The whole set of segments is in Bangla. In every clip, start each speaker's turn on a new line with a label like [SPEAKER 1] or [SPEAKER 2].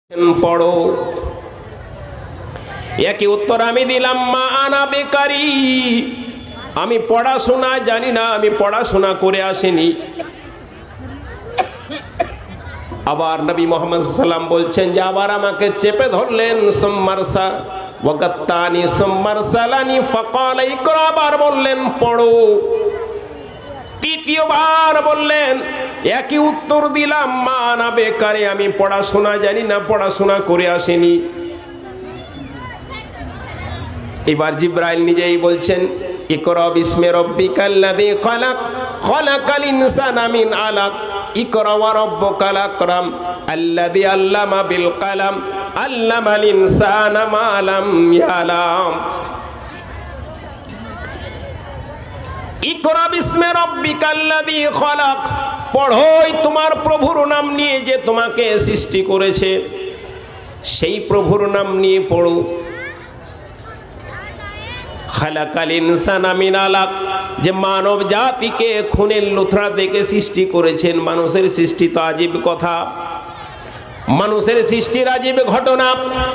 [SPEAKER 1] পড়ো। একই উত্তর আমি দিলাম, মা আনা বেকারি, আমি পড়াশোনা জানি না, আমি পড়াশোনা করে আসিনি। আবার নবী মুহাম্মদ সাল্লাম বলছেন যে আবার আমাকে চেপে ধরলেন, সম্মারসা ওয়াকাত্তানি সম্মারসালানি ফাকাল ইকরা, আবার বললেন পড়ো। তৃতীয়বার বললেন, একই উত্তর দিলাম, মা আনা বেকারি, আমি পড়াশোনা জানি না, পড়াশোনা করে আসিনি। এবার জিব্রাইল নিজেই বলছেন, ইকরা বিসমি রাব্বিকাল্লাযী খালাক, খালাকাল ইনসানা মিন আলাক, ইকরা ওয়া রাব্বুকাল আকরাম, আল্লাযী আল্লামা বিল কলম, আল্লামাল ইনসানা মা লাম ইয়ালাম। ইকরা বিসমি রাব্বিকাল্লাযী খালাক, পড়োই তোমার প্রভুর নাম নিয়ে যে তোমাকে সৃষ্টি করেছে, সেই প্রভুর নাম নিয়ে পড়ো। খালাকাল ইনসানা মিন আলাক, যে মানব জাতিকে খুনের লুথরা থেকে সৃষ্টি করেছেন। মানুষের সৃষ্টি তো আজীব কথা, মানুষের সৃষ্টির আজীব ঘটনা।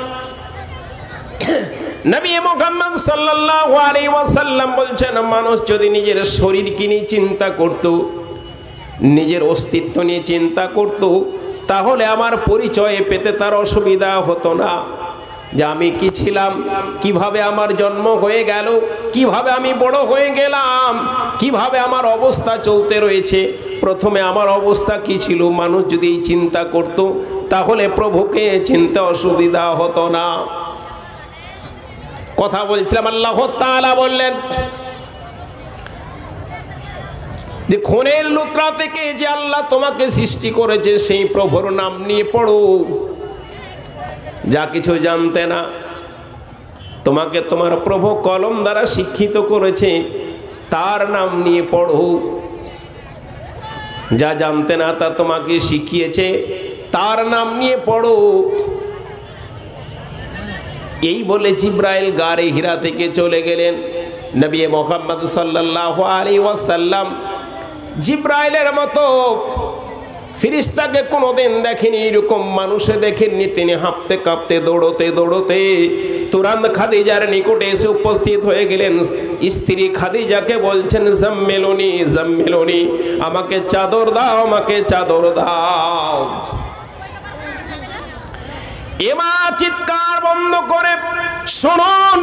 [SPEAKER 1] নবী মুহাম্মদ সাল্লাল্লাহু আলাইহি ওয়াসাল্লাম বলছেন, মানুষ যদি নিজের শরীরকে নিয়ে চিন্তা করত, নিজের অস্তিত্ব নিয়ে চিন্তা করত, তাহলে আমার পরিচয় পেতে তার অসুবিধা হতো না। যে আমি কি ছিলাম, কিভাবে আমার জন্ম হয়ে গেল, কিভাবে আমি বড় হয়ে গেলাম, কিভাবে আমার অবস্থা চলতে রয়েছে, প্রথমে আমার অবস্থা কি ছিল, মানুষ যদি এই চিন্তা করত, তাহলে প্রভুকে চিনতে অসুবিধা হতো না। কথা বলছিলাম, আল্লাহ তাআলা বললেন যে খুনের লুতরা থেকে যে আল্লাহ তোমাকে সৃষ্টি করেছে, সেই প্রভুর নাম নিয়ে পড়ো। যা কিছু জানতে না, তোমাকে তোমার প্রভু কলম দ্বারা শিক্ষিত করেছে, তার নাম নিয়ে পড়ো। যা জানতে না তা তোমাকে শিখিয়েছে, তার নাম নিয়ে পড়ো। এই বলে জিব্রাইল গারে হিরা থেকে চলে গেলেন। নবী মুহাম্মদ সাল্লাল্লাহু আলাইহি ওয়াসাল্লাম জিব্রাইলের মতো ফেরেশতাকে কোনোদিন দেখেনি, এরকম মানুষে দেখেননি। তিনি হাঁপতে কাঁপতে দৌড়তে দৌড়তে তুরান্ত খাদিজার নিকটে এসে উপস্থিত হয়ে গেলেন। স্ত্রী খাদিজাকে বলছেন, জাম্মিলুনি জাম্মিলুনি, আমাকে চাদর দাও, আমাকে চাদর দাও। এমা চিৎকার বন্ধ করে, শুনুন,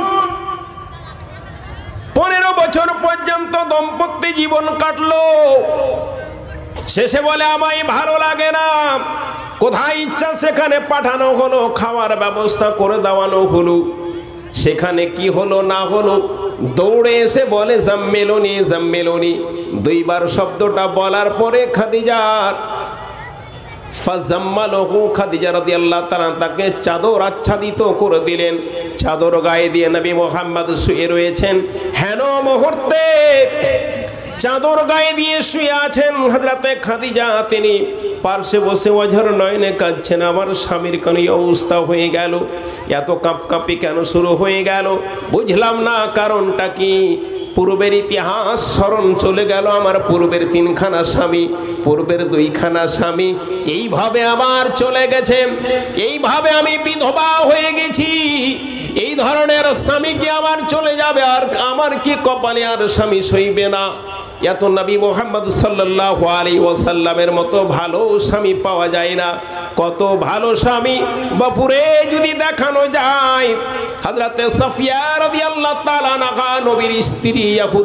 [SPEAKER 1] 15 বছর পর্যন্ত দম্পত্য জীবন কাটলো। শেষে বলে আমায় ভালো লাগে না, কোথায় ইচ্ছা সেখানে পাঠানো হলো, খাওয়ার ব্যবস্থা করে দেওয়ানো হলো। সেখানে কি হলো না হলো, দৌড়ে এসে বলে জাম্মিলুনি জাম্মিলুনি। 2 বার শব্দটা বলার পরে খাদিজার ফাজাম্মালহু, খাদিজা রাদিয়াল্লাহু তাআলা তাকে চাদর আচ্ছাদিত করে দিলেন। চাদর গায়ে দিয়ে নবী মুহাম্মদ শুয়ে রয়েছেন। হেন মুহূর্তে চাদর গায়ে দিয়ে শুয়ে আছেন হযরতে খাদিজা। তিনি পার্শ্বে বসে অঝর নয়নে কাঁদছেন, আমার স্বামীর কেন এই অবস্থা হয়ে গেল, এত কাঁপকাঁপি কেন শুরু হয়ে গেল, বুঝলাম না কারণটা কি। পূর্বের ইতিহাস স্মরণ চলে গেল, আমার পূর্বের 3খানা স্বামী, পূর্বের 2খানা স্বামী, এইভাবে আমার চলে গেছে, এইভাবে আমি বিধবা হয়ে গেছি। এই ধরনের স্বামী কি আমার চলে যাবে, আর আমার কি কপালে আর স্বামী সইবে না। এত নবী মুহাম্মদ সাল্লাল্লাহু আলাইহি ওয়াসাল্লামের মতো ভালো স্বামী পাওয়া যায় না। কত ভালো স্বামী বাপুরে যদি দেখানো যায়। হযরতে সাফিয়া রাদিয়াল্লাহু তাআলা আনহা, নবীর স্ত্রী,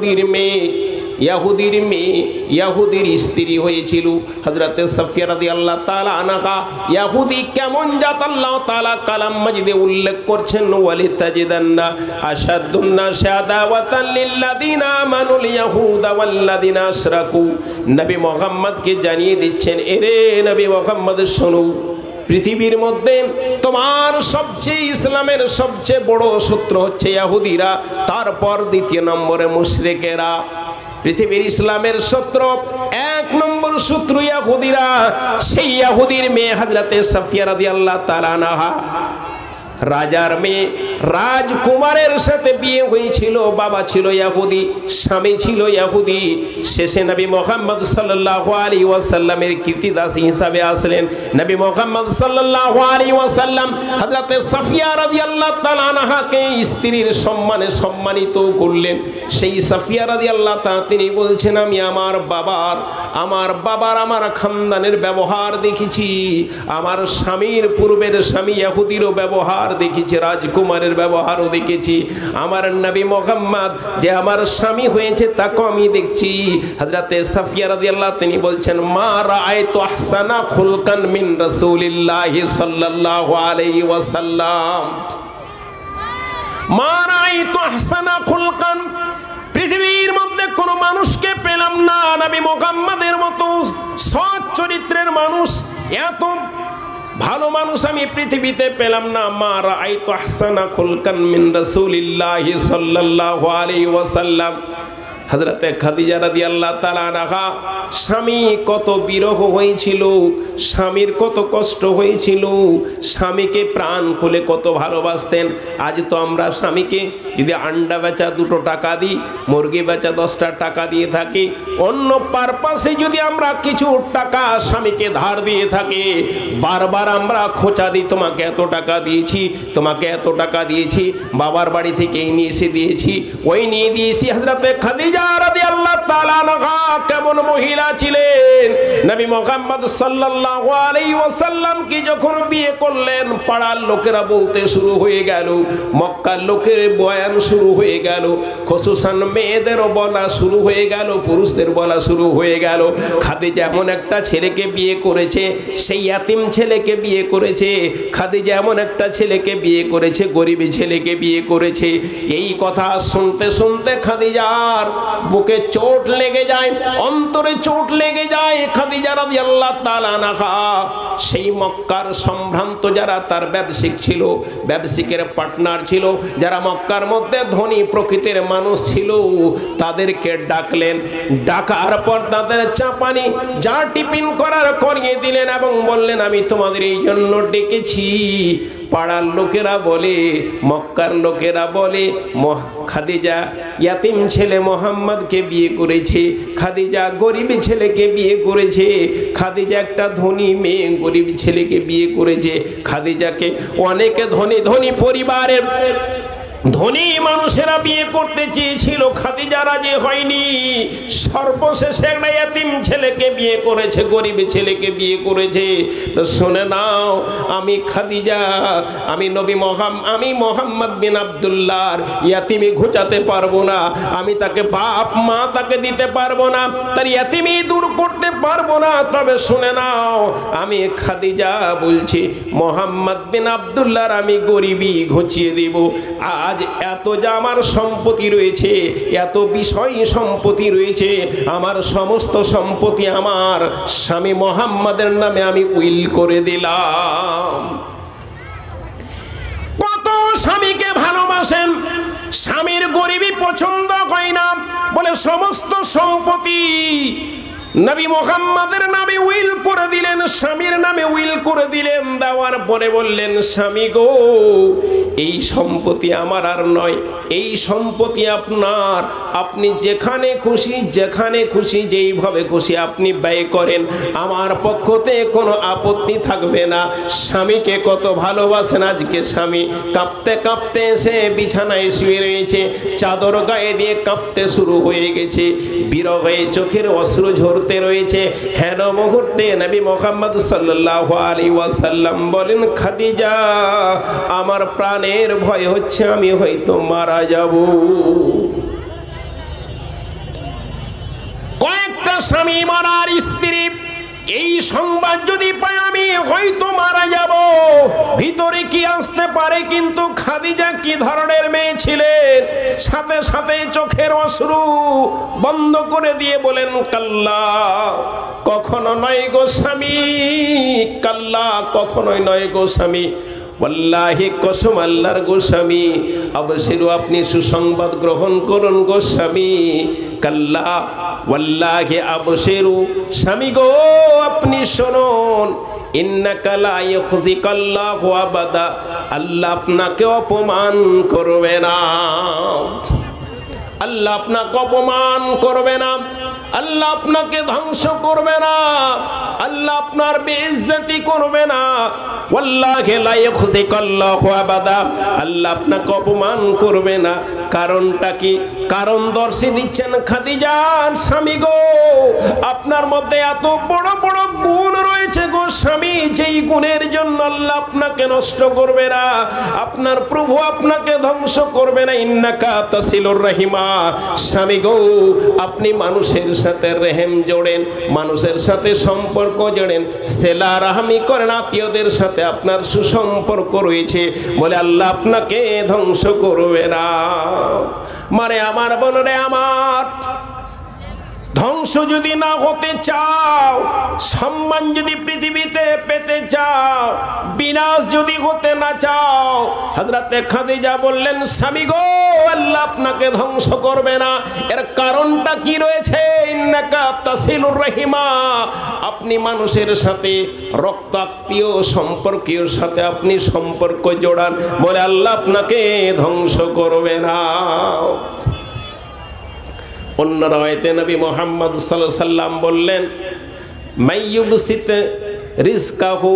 [SPEAKER 1] ইহুদির স্ত্রী হয়েছিল। হযরতে সাফিয়া রাদিয়াল্লাহু তাআলা আনহা ইহুদি কেমন জাত আল্লাহ তাআলা কালাম মাজিদে উল্লেখ করছেন, ওয়ালিতাজিদান্না আশাদ্দুন নাসি আদাওয়াতান লিল্লাযিনা আমানুল ইয়াহুদা ওয়াল্লাযিনা আশরাকু। নবী মুহাম্মদকে জানিয়ে দিচ্ছেন, এরে নবী মুহাম্মদ শোনো, পৃথিবীর মধ্যে তোমার সবচেয়ে, ইসলামের সবচেয়ে বড় শত্রু হচ্ছে ইহুদিরা, তারপর 2 নম্বরে মুশরিকেরা। পৃথিবীর ইসলামের শত্রু 1 নম্বর শত্রু ইহুদিরা। সেই ইহুদির মেয়ে হযরতে সাফিয়া রাদিয়াল্লাহু তাআলা আনহা, রাজার মেয়ে, রাজকুমারের সাথে বিয়ে হয়েছিল, বাবা ছিল ইহুদি, স্বামী ছিল ইহুদি। শেষে নবী মুহাম্মদ সাল্লাল্লাহু আলাইহি ওয়াসাল্লামের কীর্তিদাসী হিসাবে আসলেন। নবী মুহাম্মদ সাল্লাল্লাহু আলাইহি ওয়াসাল্লাম হযরতে সাফিয়া রাদিয়াল্লাহু তাআলা আনহাকে স্ত্রীর সম্মানে সম্মানিত করলেন। সেই সাফিয়া রাদিয়াল্লাহু তাআলা তিনি বলছেন, আমি আমার বাবার আমার খানদানের ব্যবহার দেখেছি, আমার স্বামীর পূর্বের স্বামী ইহুদিরও ব্যবহার দেখেছি, রাজকুমারের ব্যবহারও দেখেছি। আমার নবী মুহাম্মদ যে আমার স্বামী হয়েছে তাকে আমি দেখছি। হযরতে সাফিয়া রাদিয়াল্লাহু তিনি বলছেন, মা রাআইতু আহসানা খুলকান মিন রাসূলিল্লাহি সাল্লাল্লাহু আলাইহি ওয়াসাল্লাম, মা রাআইতু আহসানা খুলকান, পৃথিবীর মধ্যে কোন মানুষকে পেলাম না নবী মুহাম্মদের মতো সৎ চরিত্রের মানুষ, এত ভালো মানুষ আমি পৃথিবীতে পেলাম না। মা রাআইতু আহসানা খুলকান মিন রাসূলিল্লাহি সাল্লাল্লাহু আলাইহি ওয়াসাল্লাম। হযরতে খাদিজা রাদিয়াল্লাহু তাআলা আনহা, স্বামী কত বিরহ হয়েছিল, স্বামীর কত কষ্ট হয়েছিল, স্বামীকে প্রাণ খুলে কত ভালোবাসতেন। আজ তো আমরা স্বামীকে যদি আন্ডা বেচা 2 টাকা দিই, মুরগি বেচা 10টা টাকা দিয়ে থাকি, অন্য পারপাসে যদি আমরা কিছু টাকা স্বামীকে ধার দিয়ে থাকি, বারবার আমরা খোঁচা দিই, তোমাকে এত টাকা দিয়েছি, তোমাকে এত টাকা দিয়েছি, বাবার বাড়ি থেকে এই নিয়ে এসে দিয়েছি, ওই নিয়ে দিয়েছি। হযরতে খাদিজা রাদিয়াল্লাহু তাআলা আনহা কেমন মহিলা ছিলেন! নবী মুহাম্মদ সাল্লাল্লাহু আলাইহি ওয়াসাল্লাম কি যখন বিয়ে করলেন, পাড়ার লোকেরা বলতে শুরু হয়ে গেল, মক্কার লোকের বয়ান শুরু হয়ে গেল, খুসুসান মেয়েদেরও বলা শুরু হয়ে গেল, পুরুষদের বলা শুরু হয়ে গেল। খাদিজা এমন একটা ছেলেকে বিয়ে করেছে, সেই ইয়াতিম ছেলেকে বিয়ে করেছে। খাদিজা এমন একটা ছেলেকে বিয়ে করেছে, গরিব ছেলেকে বিয়ে করেছে। এই কথা শুনতে শুনতে খাদিজার বুকে চোট লেগে যায়, অন্তরে চোট লেগে যায়। খাদিজা রাদিয়াল্লাহু তাআলা আনহা সেই মক্কার সম্ভ্রান্ত যারা তার ব্যবসায়িক ছিল, ব্যবসায়িকের পার্টনার ছিল, যারা মক্কার মধ্যে ধনী প্রকৃতির মানুষ ছিল, তাদেরকে ডাকলেন। ডাকার পর তাদের চাপানি যা টিফিন করার করিয়ে দিলেন এবং বললেন, আমি তোমাদের এই জন্য ডেকেছি। পাড়ার লোকেরা বলে, মক্কার লোকেরা বলে, খাদিজা ইয়াতিম ছেলে মুহাম্মদকে বিয়ে করেছে, খাদিজা গরিব ছেলেকে বিয়ে করেছে, খাদিজা একটা ধনী মেয়ে গরিব ছেলেকে বিয়ে করেছে। খাদিজাকে অনেকে ধনী ধনী পরিবারের ধনী মানুষেরা বিয়ে করতে চেয়েছিল, খাদিজা রাজি হয়নি। সর্বশেষে একটা ইয়াতিম ছেলেকে বিয়ে করেছে, গরিব ছেলেকে বিয়ে করেছে। তো শুনে নাও, আমি খাদিজা, আমি আমি মুহাম্মদ বিন আব্দুল্লাহর ইয়াতিমি ঘুচাতে পারবো না, আমি তাকে বাপ মা তাকে দিতে পারবো না, তার ইয়াতিমি দূর করতে পারবো না। তবে শুনে নাও, আমি খাদিজা বলছি, মুহাম্মদ বিন আব্দুল্লাহর আমি গরিবি ঘুচিয়ে দিব। আজ এত যা আমার সম্পত্তি রয়েছে, এত বিষয় সম্পত্তি রয়েছে, আমার সমস্ত সম্পত্তি আমার স্বামী মুহাম্মাদের নামে আমি উইল করে দিলাম। কত স্বামীকে ভালোবাসেন, স্বামীর গরিবি পছন্দ হয় না বলে সমস্ত সম্পত্তি নবী মুহাম্মাদের নামে উইল করে দিলেন, স্বামীর নামে উইল করে দিলেন। দেওয়ার পরে বললেন, স্বামী গো, এই সম্পত্তি আমার আর নয়, এই সম্পত্তি আপনার, আপনি যেখানে খুশি যেইভাবে খুশি আপনি ব্যয় করেন, আমার পক্ষতে কোনো আপত্তি থাকবে না। স্বামীকে কত ভালোবাসেন, আজকে স্বামী কাঁপতে কাঁপতে এসে বিছানায় শুয়ে রয়েছে, চাদর গায়ে দিয়ে কাঁপতে শুরু হয়ে গেছে, বিরহে চোখের অশ্রু ঝরতে রয়েছে। হেন মুহূর্তে নবী মুহাম্মদ সাল্লাল্লাহু আলাইহি ওয়াসাল্লাম বলেন, খাদিজা, আমার প্রাণের ভয় হচ্ছে, আমি হয়তো মারা যাব। কয়েকটা স্বামী মারার স্ত্রী এই সংবাদ যদি পাই, আমি হয়তো মারা যাব, ভিতরে কি আসতে পারে। কিন্তু খাদিজা কি ধরনের মেয়ে ছিলেন, সাথে সাথে চোখের অশ্রু বন্ধ করে দিয়ে বলেন, কাল্লা, কখনো নয় গো স্বামী, কাল্লা, কখনোই নয় গো স্বামী, ওয়াল্লাহি কসম আল্লাহর গোস্বামী, অবশ্যই আপনি সুসংবাদ গ্রহণ করুন গোস্বামী। কাল্লা ওয়াল্লাহি আবশিরু, স্বামী গো আপনি শুনুন, ইন্নাকা লা ইউখজিকাল্লাহু আবাদা, আল্লাহ আপনাকে অপমান করবে না, আল্লাহ আপনাকে অপমান করবে না, আল্লাহ আপনাকে ধ্বংস করবে না, আল্লাহ আপনার বেইজ্জতি করবে না। ওয়াল্লাহি লা ইউখজিকাল্লাহু আবাদা, আল্লাহ আপনাকে অপমান করবে না। কারণটা কি? কারণ দর্শে দিচ্ছেন খাদিজার স্বামী গো, আপনার মধ্যে এত বড় বড় গুণ রয়েছে গো স্বামী, যেই গুণের জন্য আল্লাহ আপনাকে নষ্ট করবে না, আপনার প্রভু আপনাকে ধ্বংস করবে না। ইন্নাকা তাসিলুর রাহিমা, স্বামী গো আপনি মানুষের সাথে রেহেম জোড়েন, মানুষের সাথে সম্পর্ক জোড়েন, সেলা রাহমি করেন, আত্মীয়দের সাথে আপনার সুসম্পর্ক রয়েছে বলে আল্লাহ আপনাকে ধ্বংস করবে না। মারে আমার বোনরে আমার, ধ্বংস যদি না হতে চাও, সম্মান যদি পৃথিবীতে পেতে চাও, বিনাশ যদি হতে না চাও, হযরতে খাদিজা বললেন স্বামী গো আল্লাহ আপনাকে ধ্বংস করবে না। এর কারণটা কি রয়েছে? ইন্নাকা তাসিলুর রাহিমা, আপনি মানুষের সাথে রক্তাত্মীয় সম্পর্কীয়র সাথে আপনি সম্পর্ক জোড়ান বলে আল্লাহ আপনাকে ধ্বংস করবে না। অন্য রাওয়ায়াতে নবী মুহাম্মদ সাল্লাল্লাহু আলাইহি সাল্লাম বললেন মাইয়ুবসিত রিজকাহু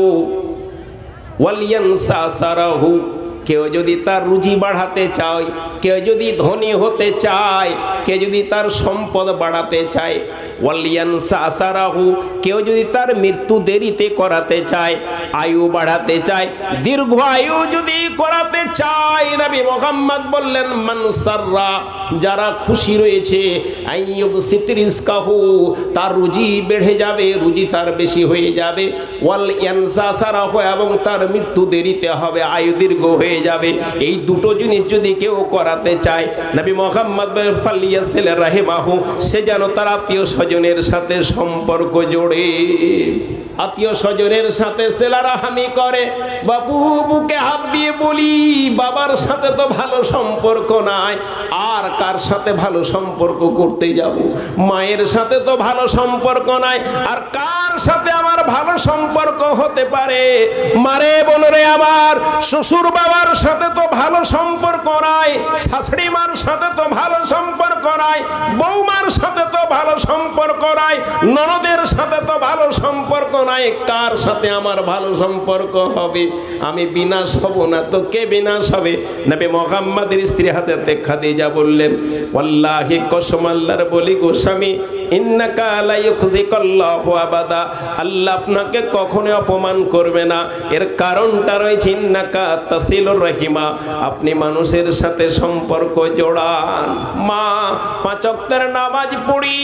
[SPEAKER 1] ওয়ালিয়ানসা সারাহু, কেউ যদি তার রুজি বাড়াতে চায়, কেউ যদি ধনী হতে চায়, কেউ যদি তার সম্পদ বাড়াতে চায়, ওয়ালিয়ানসা সারাহু, কেউ যদি তার মৃত্যু দেরিতে করাতে চায়, আয়ু বাড়াতে চায়, দীর্ঘ আয়ু যদি করাতে চায়, নবী মুহাম্মদ বললেন মানসাররা, যারা খুশি রয়েছে, আইয়ুবসিত রিজকাহু, তার রুজি বেড়ে যাবে, রুজি তার বেশি হয়ে যাবে, ওয়াল ইয়ানসা সারাহু, এবং তার মৃত্যু দেরিতে হবে, আয়ু দীর্ঘ হয়ে যাবে। এই দুটো জিনিস যদি কেউ করাতে চায়, নবী মুহাম্মদ বলেন ফালিয়াসিল রাহিমাহু, সে যেন তার আত্মীয় স্বজনের সাথে সম্পর্ক জোড়ে, আত্মীয় স্বজনের সাথে সেলা রাহমি করে। বাবু বুকে হাত দিয়ে বলি, বাবার সাথে তো ভালো সম্পর্ক নাই, আর কার সাথে ভালো সম্পর্ক করতে যাব? মায়ের সাথে তো ভালো সম্পর্ক নাই, আর কার সাথে আমার ভালো সম্পর্ক হতে পারে? মারে বোনরে আমার, শ্বশুর বাবার সাথে তো ভালো সম্পর্ক নাই, শাশুড়ি মার সাথে তো ভালো সম্পর্ক নাই, বৌমার সাথে তো ভালো সম্পর্ক নাই, ননদের সাথে তো ভালো সম্পর্ক নাই, কার সাথে আমার ভালো সম্পর্ক হবে? আমি বিনাশ হব না তো কে বিনাশ হবে? নবী মুহাম্মদের স্ত্রী হযরত খাদিজা বললেন ওয়াল্লাহি কসম আল্লাহর বলি গো স্বামী, ইন্নাকা লা ইউখজিকাল্লাহু আবাদা, আল্লাহ আপনাকে কখনো অপমান করবে না। এর কারণটা রয়েছে ইন্নাকা তাসিলুর রাহিমা, আপনি মানুষের সাথে সম্পর্ক জোড়ান। মা 5 ওয়াক্তের নামাজ পড়ি,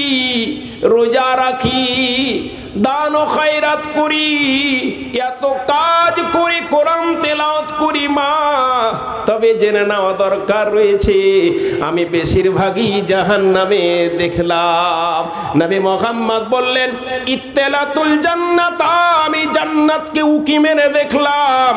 [SPEAKER 1] রোজা রাখি, দান ও খায়রাত করি, এত কাজ করি, কোরআন তেলাওয়াত করি মা, তবে জেনে নেওয়া দরকার রয়েছে আমি বেশিরভাগই জাহান্নামে দেখলাম। নবী মুহাম্মদ বললেন ইত্তেলাতুল জান্নাত, আমি জান্নাতকে উকি মেরে দেখলাম,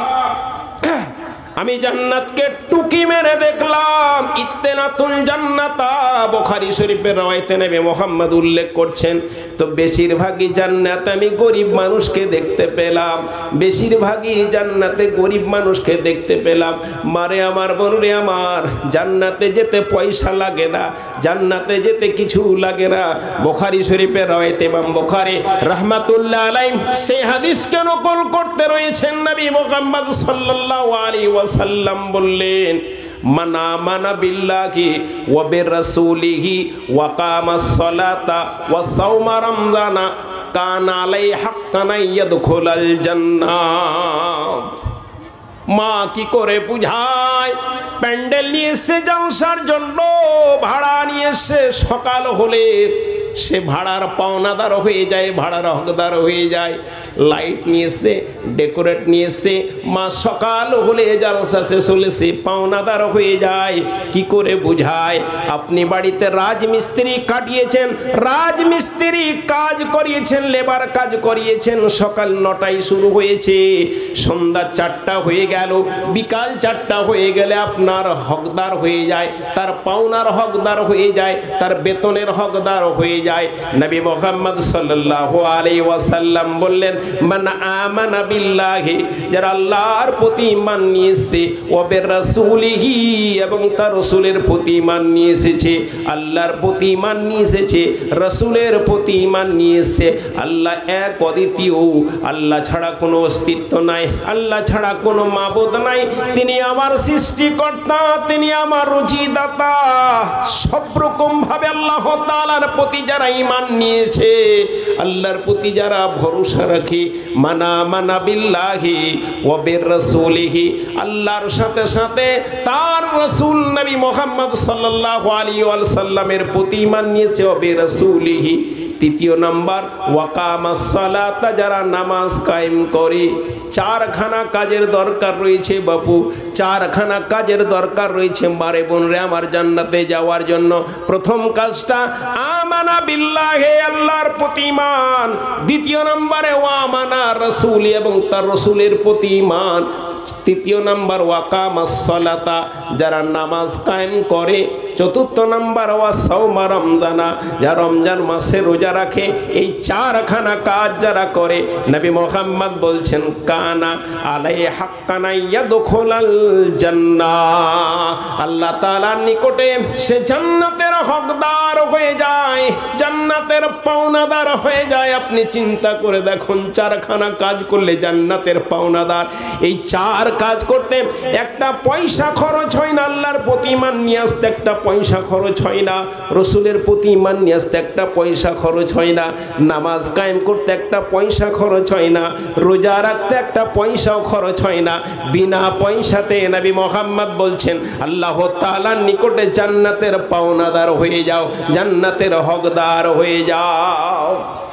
[SPEAKER 1] আমি জান্নাতকে টুকি মেরে দেখলাম। ইত্তেনাতুল জান্নাতা, বুখারী শরীফের রওয়ায়াতে নবী মুহাম্মদ উল্লেখ করছেন। তো বেশিরভাগই জান্নাতে আমি গরিব মানুষকে দেখতে পেলাম, বেশিরভাগই জান্নাতে গরিব মানুষকে দেখতে পেলাম। মারে আমার বোনরে আমার, জান্নাতে যেতে পয়সা লাগে না, জান্নাতে যেতে কিছু লাগে না। বুখারী শরীফের রওয়ায়াতে ইমাম বুখারী রাহমাতুল্লাহ আলাইহি সেই হাদিসকে নকল করতে রয়েছেন। নবী মুহাম্মদ সাল্লাল্লাহু আলাইহি ওয়াসাল্লাম বললেন মান আমানা বিল্লাহি ওয়া বিরাসূলিহি ওয়া কামাস সালাতা ওয়া সাওমা রমজানা কানা আলাইহি হাক্কান ইয়াদখুলাল জান্নাহ। মা কি করে বুঝায়? প্যান্ডেল নিয়ে এসে জলসার জন্য ভাড়া নিয়ে এসে সকাল হলে সে ভাড়ার পাওনাদার হয়ে যায়, ভাড়ার হকদার হয়ে যায়। লাইট নিয়ে এসে, ডেকোরেট নিয়ে এসে মা সকাল হলে জলসা শেষ হলে সে পাওনাদার হয়ে যায়। কি করে বুঝায়? আপনি বাড়িতে রাজমিস্ত্রি কাটিয়েছেন, রাজমিস্ত্রি কাজ করিয়েছেন, লেবার কাজ করিয়েছেন, সকাল 9টায় শুরু হয়েছে, সন্ধ্যা 4টা হয়ে গেল, বিকাল 4টা হয়ে গেলে আপনার হকদার হয়ে যায়, তার পাওনার হকদার হয়ে যায়, তার বেতনের হকদার হয়ে যায়। নবী মুহাম্মদ সাল্লাল্লাহু আলাইহি ওয়াসাল্লাম বললেন, মান আমানা বিল্লাহি, যারা আল্লাহর প্রতি ঈমান নিয়ে এসেছে, ওয়া বিরাসূলিহি, এবং তার রাসূলের প্রতি ঈমান নিয়ে এসেছে, আল্লাহর প্রতি ঈমান নিয়ে এসেছে, রাসূলের প্রতি ঈমান নিয়ে এসেছে। আল্লাহ এক, অদ্বিতীয়, আল্লাহ ছাড়া কোনো অস্তিত্ব নাই, আল্লাহ ছাড়া কোনো মাবুদ নাই, তিনি আমার সৃষ্টিকর্তা, তিনি আমার রুজিদাতা। সব রকম ভাবে আল্লাহ তাআলার প্রতি যারা ঈমান নিয়েছে, আল্লাহর প্রতি যারা ভরসা রাখে, মানা বিল্লাহি ওয়া বিরাসূলিহি, আল্লাহর সাথে সাথে তার রাসূল নবী মুহাম্মদ সাল্লাল্লাহু আলাইহি ওয়াসাল্লামের প্রতি ঈমান নিয়েছে, ওয়া বিরাসূলিহি। তৃতীয় নাম্বার, ওয়াকামাস সালাতা, যারা নামাজ কায়েম করে। চারখানা কাজের দরকার রয়েছে বাপু, চারখানা কাজের দরকার রয়েছে মারে বোনরে আমার জান্নাতে যাওয়ার জন্য। প্রথম কাজটা আমানা বিল্লাহি, আল্লাহর প্রতি ঈমান। দ্বিতীয় নম্বরে ওয়ামানা রাসূলি, এবং তার রাসূলের প্রতি ঈমান। তৃতীয় নাম্বার ওয়াকামাস সালাতা, যারা নামাজ কায়েম করে। চতুর্থ নাম্বার ওয়াসাওমা রমজানা, যারা রমজান মাসে রোজা রাখে। এই চারখানা কাজ যারা করে, নবী মুহাম্মদ বলছেন, কানা আলাইহি হাক্কান ইয়াদখুলাল জান্নাহ, আল্লাহ তাআলার নিকটে সে জান্নাতের হকদার হয়ে যায়, জান্নাতের পাওনাদার হয়ে যায়। আপনি চিন্তা করে দেখুন, চারখানা কাজ করলে জান্নাতের পাওনাদার। এই চার কাজ করতে একটা পয়সা খরচ হয় না, আল্লাহর প্রতি ঈমান নিয়ে আসতে একটা পয়সা খরচ হয় না, রসুলের প্রতি ঈমান নিয়ে আসতে একটা পয়সা খরচ হয় না, নামাজ কায়েম করতে একটা পয়সা খরচ হয় না, রোজা রাখতে একটা পয়সাও খরচ হয় না। বিনা পয়সাতে নবী মুহাম্মদ বলছেন, আল্লাহ তাআলার নিকটে জান্নাতের পাওনাদার হয়ে যাও, জান্নাতের হকদার হয়ে যাও।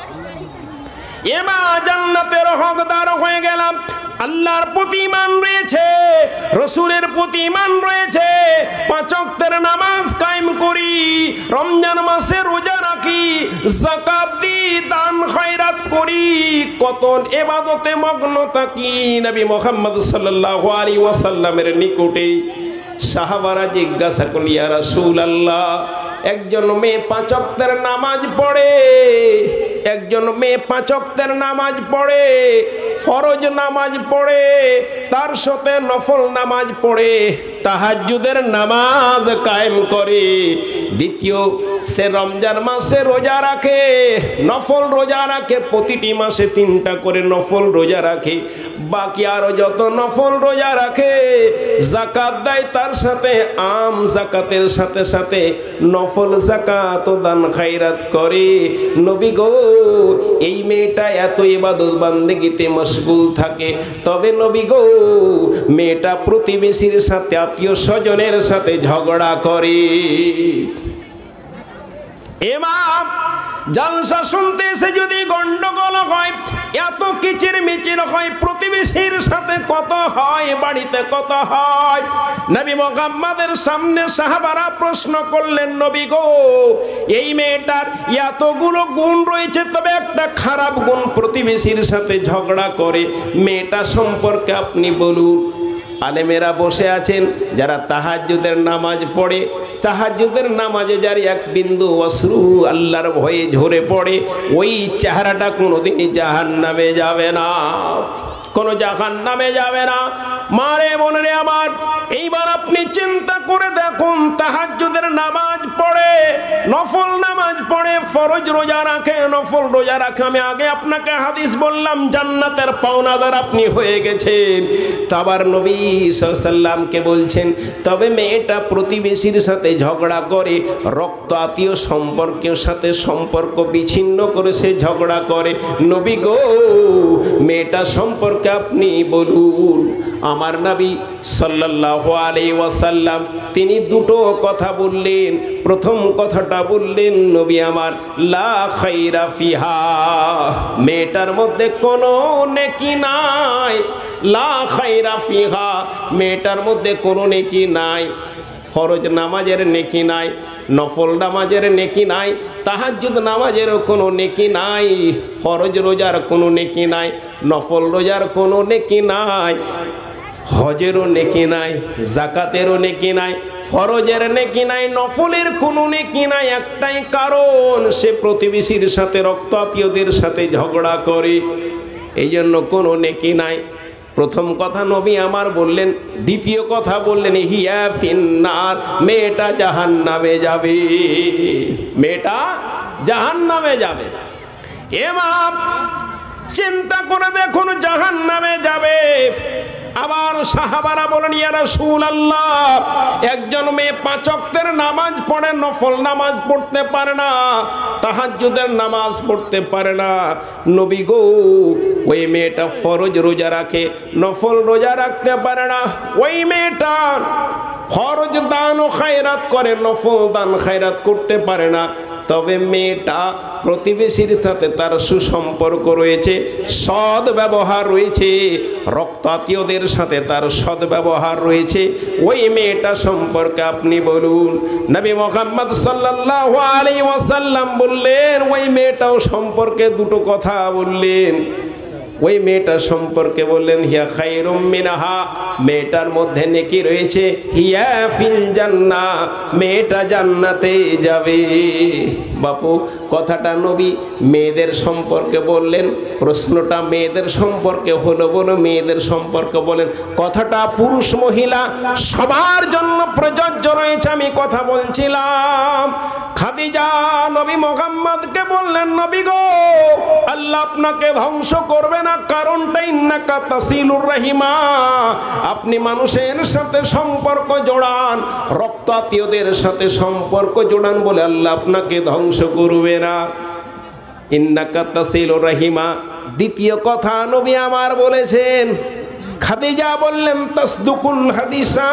[SPEAKER 1] এবার জান্নাতের হকদার হয়ে গেলাম। আল্লাহর প্রতি ঈমান রয়েছে, রসুলের প্রতি ঈমান রয়েছে, 5 ওয়াক্তের নামাজ কায়েম করি, রমজান মাসে রোজা রাখি, যাকাত দিই, দান খয়রাত করি, কত ইবাদতে মগ্ন থাকি। নবী মুহাম্মদ সাল্লাল্লাহু আলাইহি ওয়াসাল্লামের নিকটে সাহাবারা জিজ্ঞাসা করলেন, ইয়া রাসূলুল্লাহ, একজন মেয়ে 5 ওয়াক্তের নামাজ পড়ে, একজন মেয়ে 5 ওয়াক্তের নামাজ পড়ে, ফরজ নামাজ পড়ে, তার সাথে নফল নামাজ পড়ে, তাহাজ্জুদের নামাজ কায়েম করে। দ্বিতীয়, সে রমজান মাসে রোজা রাখে, নফল রোজা রাখে, প্রতিটি মাসে 3টা করে নফল রোজা রাখে, বাকি আরো যত নফল রোজা রাখে, যাকাত দেয়, তার সাথে আম যাকাতের সাথে সাথে নফল যাকাত ও দান খায়রাত করে। নবী গো, এই মেয়েটা এত ইবাদত বান্দেগিতে মশগুল থাকে, তবে নবী গো, মেয়েটা প্রতিবেশীর সাথে, আত্মীয় স্বজনের সাথে ঝগড়া করে। এমাম জালসা শুনতে এসে যদি গন্ডগোল হয়, এত কিচির মিচির হয়, প্রতিবেশীর সাথে কত হয়, বাড়িতে কত হয়। নবী মুহাম্মদের সামনে সাহাবারা প্রশ্ন করলেন, নবী গো, এই মেয়েটার এতগুলো গুণ রয়েছে, তবে একটা খারাপ গুণ, প্রতিবেশীর সাথে ঝগড়া করে, মেয়েটা সম্পর্কে আপনি বলুন। আলেমেরা বসে আছেন, যারা তাহাজ্জুদের নামাজ পড়ে, তাহাজ্জুদের নামাজে যার এক বিন্দু অশ্রু আল্লাহর ভয়ে ঝরে পড়ে, ওই চেহারাটা কোনোদিনই জাহান্নামে যাবে না, কোনো জাহান্নামে যাবে না। মারে বোনেরে আমার, এইবার আপনি চিন্তা করে দেখুন, তাহাজ্জুদের নামাজ পড়ে, নফল নামাজ পড়ে, ফরজ রোজা রাখে, নফল রোজা রাখে। আমি আগে আপনাকে হাদিস বললাম, জান্নাতের পাওনাদার আপনি হয়ে গেছেন। তাবার নবী সাল্লাল্লাহু আলাইহি ওয়াসাল্লামকে বলছেন, তবে মেয়েটা প্রতিবেশীর সাথে ঝগড়া করে, রক্ত আত্মীয় সম্পর্কের সাথে সম্পর্ক বিচ্ছিন্ন করে সে ঝগড়া করে। নবী গো, মেয়েটা সম্পর্কে আপনি বলুন। আমার নবী সাল্লাল্লাহু আলাইহি ওয়াসাল্লাম তিনি দুটো কথা বললেন। প্রথম কথাটা বললেন, নবী আমার, লা খায়রা ফিহা, মেয়েটার মধ্যে কোনো নেকি নাই, লা খায়রা ফিহা, মেয়েটার মধ্যে কোনো নেকি নাই। ফরজ নামাজের নেকি নাই, নফল নামাজের নেকি নাই, তাহাজ্জুদ নামাজেরও কোনো নেকি নাই, ফরজ রোজার কোনো নেকি নাই, নফল রোজার কোনো নেকি নাই। হজেরও নেকি নাই, জাকাতেরও নেকি নাই, ফরজের নেকি নাই, নফলের কোনো নেকি নাই। একটাই কারণ, সে প্রতিবেশীর সাথে, রক্ত আত্মীয়দের সাথে ঝগড়া করে, এই জন্য কোনো নেকি নাই। প্রথম কথা নবী আমার বললেন। দ্বিতীয় কথা বললেন হিয়া ফিন্নার, মেয়েটা জাহান্নামে যাবে, মেয়েটা জাহান্নামে যাবে। এমাম চিন্তা করে দেখুন, জাহান্নামে যাবে। আবার সাহাবারা বলেন ইয়া রাসূলুল্লাহ, একজন মেয়ে 5 ওয়াক্তের নামাজ পড়ে, নফল নামাজ পড়তে পারে না, তাহাজ্জুদের নামাজ পড়তে পারে না, নবী গো ওই মেয়েটা ফরজ রোজা রাখে, নফল রোজা রাখতে পারে না, ওই মেয়েটা ফরজ দান ও খায়রাত করে, নফল দান খায়রাত করতে পারে না, তবে মেয়েটা প্রতিবেশীর সাথে তার সুসম্পর্ক রয়েছে, সৎ ব্যবহার রয়েছে, রক্তাতীয়দের সাথে তার সৎ ব্যবহার রয়েছে, ওই মেয়েটা সম্পর্কে আপনি বলুন। নবী মুহাম্মদ সাল্লাল্লাহু আলাইহি ওয়াসাল্লাম বললেন, ওই মেয়েটাও সম্পর্কে দুটো কথা বললেন। ওই মেয়েটা সম্পর্কে বললেন হিয়া খায়রুম মিনহা, মেয়েটার মধ্যে নেকি রয়েছে, হিয়া ফিল জান্নাহ, মেয়েটা জান্নাতে যাবে। বাপু কথাটা নবী মেয়েদের সম্পর্কে বললেন, প্রশ্নটা মেয়েদের সম্পর্কে হলো বলে মেয়েদের সম্পর্কে বলেন, কথাটা পুরুষ মহিলা সবার জন্য প্রযোজ্য রয়েছে। আমি কথা বলছিলাম, খাদিজা নবী মুহাম্মদকে বললেন, নবী গো আল্লাহ আপনাকে ধ্বংস করবে না, কারণটা ইন্নাকা তাসিলুর রাহিমা, আপনি মানুষের সাথে সম্পর্ক জোড়ান, রক্ত আত্মীয়দের সাথে সম্পর্ক জোড়ান বলে আল্লাহ আপনাকে ধ্বংস করবে না। ইন্নাকা তাসিলুর রাহিমা। দ্বিতীয় কথা নবী আমার বলেছেন, খাদিজা বললেন তাসদুকুল হাদিসা,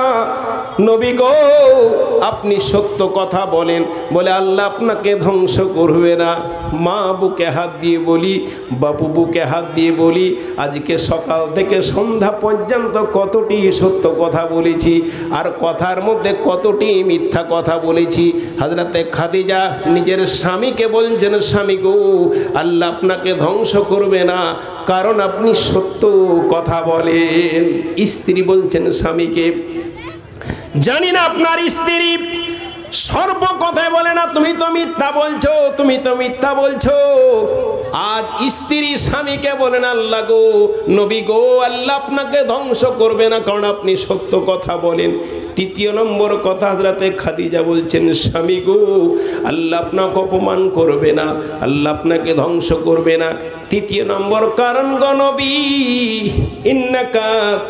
[SPEAKER 1] নবী গো আপনি সত্য কথা বলেন বলে আল্লাহ আপনাকে ধ্বংস করবে না। মা বুকে হাত দিয়ে বলি, বাপু বুকে হাত দিয়ে বলি, আজকে সকাল থেকে সন্ধ্যা পর্যন্ত কতটি সত্য কথা বলেছি আর কথার মধ্যে কতটি মিথ্যা কথা বলেছি। হযরতে খাদিজা নিজের স্বামীকে বলছেন, স্বামী গো আল্লাহ আপনাকে ধ্বংস করবে না, কারণ আপনি সত্য কথা বলেন। স্ত্রী বলছেন স্বামীকে, জানি না আপনার স্ত্রী সর্ব কথায় বলে না, তুমি তো মিথ্যা বলছো, তুমি তো মিথ্যা বলছো। আজ স্ত্রী স্বামীকে বলেন, আল্লাহ গো নবী গো আল্লাহ আপনাকে ধ্বংস করবে না, কারণ আপনি সত্য কথা বলেন। তৃতীয় নম্বর কথা হযরতে খাদিজা বলছেন, স্বামী গো আল্লাহ আপনাকে অপমান করবে না, আল্লাহ আপনাকে ধ্বংস করবে না। তৃতীয় নম্বর কারণ গো নবী, ইন্নাকা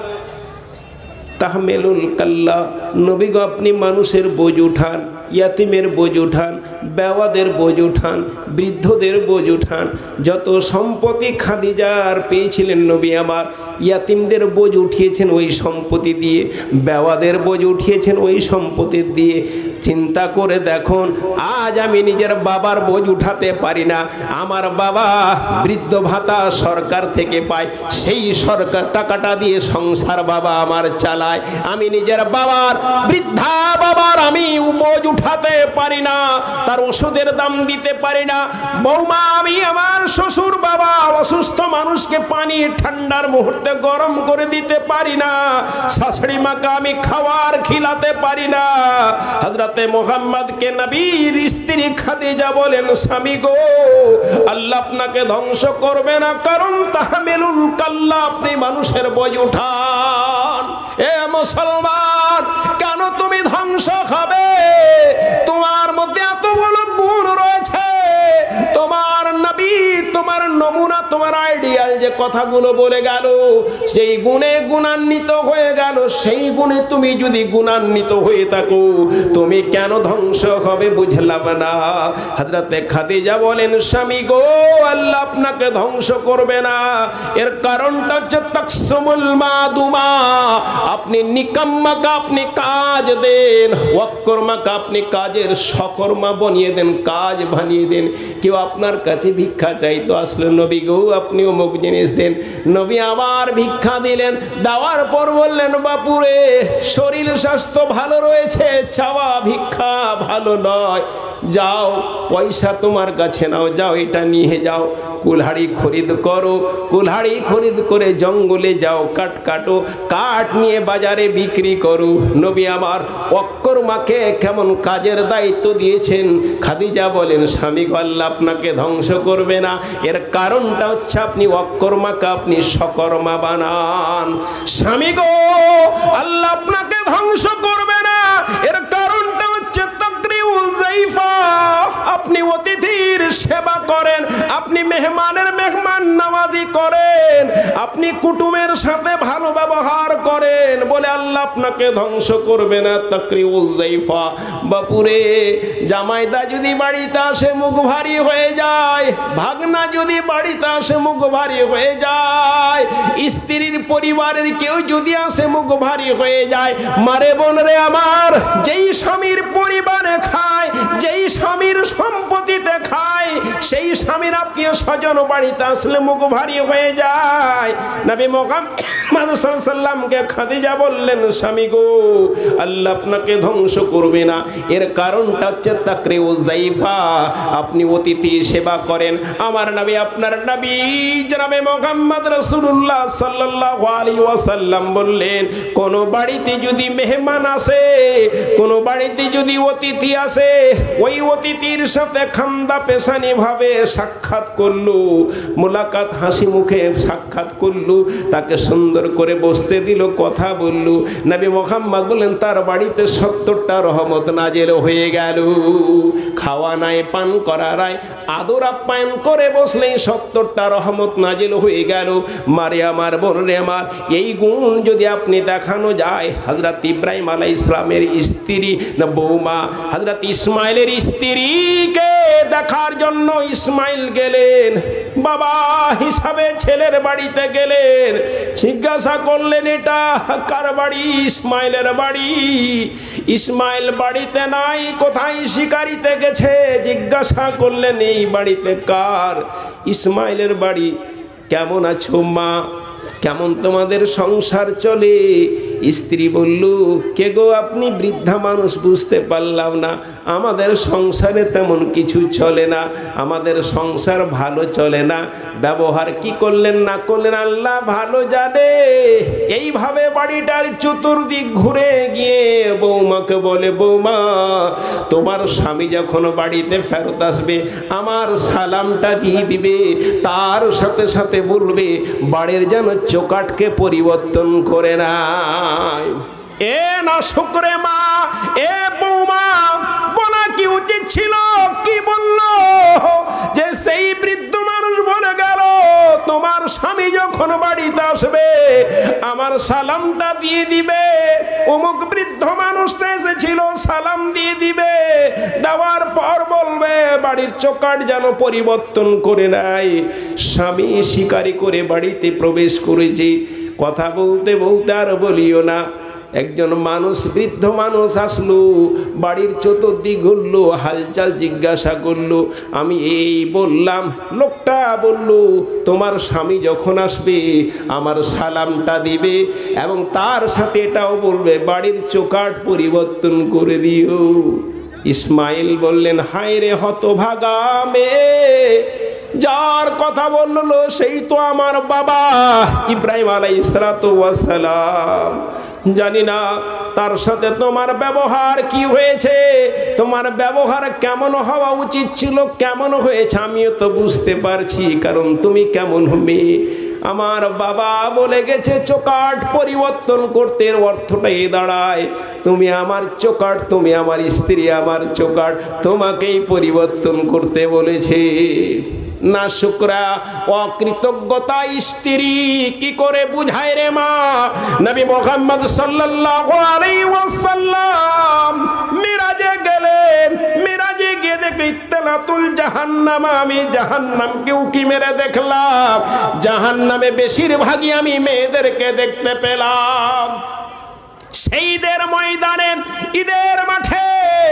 [SPEAKER 1] তাহমেলুল কাল্লা, নবী গো আপনি মানুষের বোঝ উঠান, ইয়াতিমের বোঝ উঠান, বেওয়াদের বোঝ উঠান, বৃদ্ধদের বোঝ উঠান। যত সম্পত্তি খাদিজার পেয়েছিলেন নবী আমার, ইয়াতিমদের বোঝ উঠিয়েছেন ওই সম্পত্তি দিয়ে, বেওয়াদের বোঝ উঠিয়েছেন ওই সম্পত্তি দিয়ে। চিন্তা করে দেখুন, আজ আমি নিজের বাবার বোঝ উঠাতে পারি না, আমার বাবা বৃদ্ধ ভাতা সরকার থেকে পায়, সেই সরকার টাকাটা দিয়ে সংসার বাবা আমার চালায়। আমি নিজের বাবার, বৃদ্ধা বাবার আমি বোঝ উঠাতে পারি না, তার ওষুধের দাম দিতে পারি না। বৌমা আমি আমার শ্বশুর বাবা অসুস্থ মানুষকে পানি ঠান্ডার মুহূর্তে গরম করে দিতে পারি না, শাশুড়ি মাকে আমি খাবার খিলাতে পারি না। হযরতে মুহাম্মদকে নবীর স্ত্রী খাদিজা বলেন, স্বামী গো আল্লাহ আপনাকে ধ্বংস করবে না, কারণ তাহমিলুল কাল্লা, আপনি মানুষের বোঝ উঠান। এ মুসলমান, কেন তুমি ধ্বংস হবে? তোমার মধ্যে এতগুলো গুণ রয়েছে, তোমার নবী, তোমার নমুনা, তোমার আইডিয়াল যে কথাগুলো বলে গেল, সেই গুণে গুণান্বিত হয়ে গেল। সেই গুণে তুমি যদি গুণান্বিত হয়ে থাকো, তুমি কেন ধ্বংস হবে বুঝলাম না। হযরতে খাদিজা বলেন, স্বামী গো আল্লাহ আপনাকে ধ্বংস করবে না, এর কারণটা হচ্ছে তাকসুমুল মাদুমা, আপনি নিকাম্মাকে আপনি কাজ দেন, ওয়াক্কর্মাকে আপনি কাজের সকর্মা বানিয়ে দেন, কাজ বানিয়ে দেন। কেউ আপনার কাছে ভিক্ষা চাইতো, আসলে নবী গো আপনি অমুক জিনিস দেন, নবী আবার ভিক্ষা দিলেন, দেওয়ার পর বললেন, বাপুরে শরীর স্বাস্থ্য ভালো রয়েছে, চাওয়া ভিক্ষা ভালো নয়, যাও পয়সা তোমার কাছে নাও, যাও এটা নিয়ে যাও, কুলহাড়ি খরিদ করো, কুলহাড়ি খরিদ করে জঙ্গলে যাও, কাঠ কাটো, কাঠ নিয়ে বাজারে বিক্রি করো। নবী আমার অক্করমাকে কেমন কাজের দায়িত্ব দিয়েছেন। খাদিজা বলেন, স্বামী গো, আল্লাহ আপনাকে ধ্বংস করবে না, এর কারণটা হচ্ছে আপনি অক্করমাকে আপনি সকর্মা বানান। স্বামী গো, আল্লাহ আপনাকে ধ্বংস করবে না, এর কারণটা হচ্ছে তাকরিউল যায়ফা, আপনি অতিথির সেবা করেন, আপনি মেহমানের মেহমান নওয়াজি করেন, আপনি কুটুমের সাথে ভালো ব্যবহার করেন, বলে আল্লাহ আপনাকে ধ্বংস করবে না। তাকরিউল যায়ফা। বাপুরে, জামাইদা যদি বাড়িতে আসে মুখ ভারী হয়ে যায়, ভাগনা যদি বাড়িতে আসে মুখ ভারী হয়ে যায়, স্ত্রীর পরিবারের কেউ যদি আসে মুখ ভারী হয়ে যায়, মারে বোন রে আমার, যেই স্বামীর পরিবারে খায়, যেই স্বামীর সম্পত্তিতে খায়, সেই স্বামীর আত্মীয় স্বজন বাড়িতে আসলে মুখ ভারী হয়ে যায়। নবী মুহাম্মদ সাল্লাল্লাহু আলাইহি ওয়াসাল্লামকে খাদিজা বললেন, স্বামী গো, আল্লাহ আপনাকে ধ্বংস করবে না, এর কারণটা হচ্ছে তাকরিউল যায়ফা, আপনি অতিথি সেবা করেন। আমার নবী, আপনার নবী জনাবে মুহাম্মদ রাসূলুল্লাহ সাল্লাল্লাহু আলাইহি ওয়াসাল্লাম বললেন, কোন বাড়িতে যদি মেহমান আসে, কোন বাড়িতে যদি অতিথি আসে, ওই অতিথির সাথে খান্দা পেশানি ভাবে সাক্ষাৎ করলো, মোলাকাত হাসি মুখে সাক্ষাৎ করলো, তাকে সুন্দর করে বসতে দিল, কথা বললো, নবী মুহাম্মদ বলেন তার বাড়িতে 70টা রহমত নাজেল হয়ে গেল। খাওয়া নাই, পান করা নাই, আদর আপ্যায়ন করে বসলেই 70টা রহমত নাজেল হয়ে গেল। মারে আমার, বোন রে আমার, এই গুণ যদি আপনি দেখানো যায়, হযরত ইব্রাহিম আলাইহিস সালামের স্ত্রী না বৌমা হযরত ইসমাইলের স্ত্রীকে দেখার জন্য ইসমাইল গেলেন, বাবা হিসাবে ছেলের বাড়িতে গেলেন, জিজ্ঞাসা করলেন এটা কার বাড়ি? ইসমাইলের বাড়ি। ইসমাইল বাড়িতে নাই, কোথায় শিকারিতে গেছে। জিজ্ঞাসা করলেন এই বাড়িতে কার? ইসমাইলের বাড়ি। কেমন আছো মা, কেমন তোমাদের সংসার চলে? স্ত্রী বলল, কে গো আপনি? বৃদ্ধা মানুষ, বুঝতে পারলাম না, আমাদের সংসারে তেমন কিছু চলে না, আমাদের সংসার ভালো চলে না। ব্যবহার কি করলেন না করলেন আল্লাহ ভালো জানে। এইভাবে বাড়িটার চতুর্দিক ঘুরে গিয়ে বৌমাকে বলে, বৌমা তোমার স্বামী যখন বাড়িতে ফেরত আসবে আমার সালামটা দিয়ে দিবে, তার সাথে সাথে বলবে বাড়ির যেন চৌকাঠকে পরিবর্তন করে নাই। এ না শুকরে মা, এ বৌমা, বলা কি উচিত ছিল? কি বলল যে সেই বৃদ্ধ মানুষ বলে গেল তোমার স্বামী যখন বাড়িতে আসবে আমার সালামটা দিয়ে দিবে। অমুক বৃদ্ধ মানুষটা এসেছিল, সালাম দিয়ে দিবে, দেওয়ার পর বলবে বাড়ির চৌকাঠ যেন পরিবর্তন করে নাই। স্বামী শিকারি করে বাড়িতে প্রবেশ করেছে। কথা বলতে বলতে আর বলিও না, একজন মানুষ, বৃদ্ধ মানুষ আসলো, বাড়ির চতুর্দিক ঘুরলো, হালচাল জিজ্ঞাসা করলো। আমি এই বললাম, লোকটা বলল তোমার স্বামী যখন আসবে আমার সালামটা দিবে এবং তার সাথে এটাও বলবে বাড়ির চৌকাঠ পরিবর্তন করে দিও। ইসমাইল বললেন, হায় রে হতভাগা মেয়ে, যার কথা বললো সেই তো আমার বাবা ইব্রাহিম আলাইহিস সালাম। জানি না তার সাথে তোমার ব্যবহার কি হয়েছে, তোমার ব্যবহার কেমন হওয়া উচিত ছিল, কেমন হয়েছে আমিও তো বুঝতে পারছি, কারণ তুমি কেমন মেয়ে। আমার বাবা বলে গেছে চৌকাঠ পরিবর্তন করতে, এর অর্থটা এই দাঁড়ায় তুমি আমার চৌকাঠ, তুমি আমার স্ত্রী আমার চৌকাঠ, তোমাকেই পরিবর্তন করতে বলেছে। না শুকরা, অকৃতজ্ঞতা স্ত্রী কি করে বুঝায় রে মা? নবী মুহাম্মদ সাল্লাল্লাহু আলাইহি ওয়াসাল্লাম মিরাজে গেলেন, মিরাজে গিয়ে দেখলেন ইত্তানাতুল জাহান্নাম, আমি জাহান্নামকে উকি মেরে দেখলাম, জাহান্নামে বেশিরভাগই আমি মেয়েদেরকে দেখতে পেলাম। শহীদের ময়দানে, ঈদের মাঠে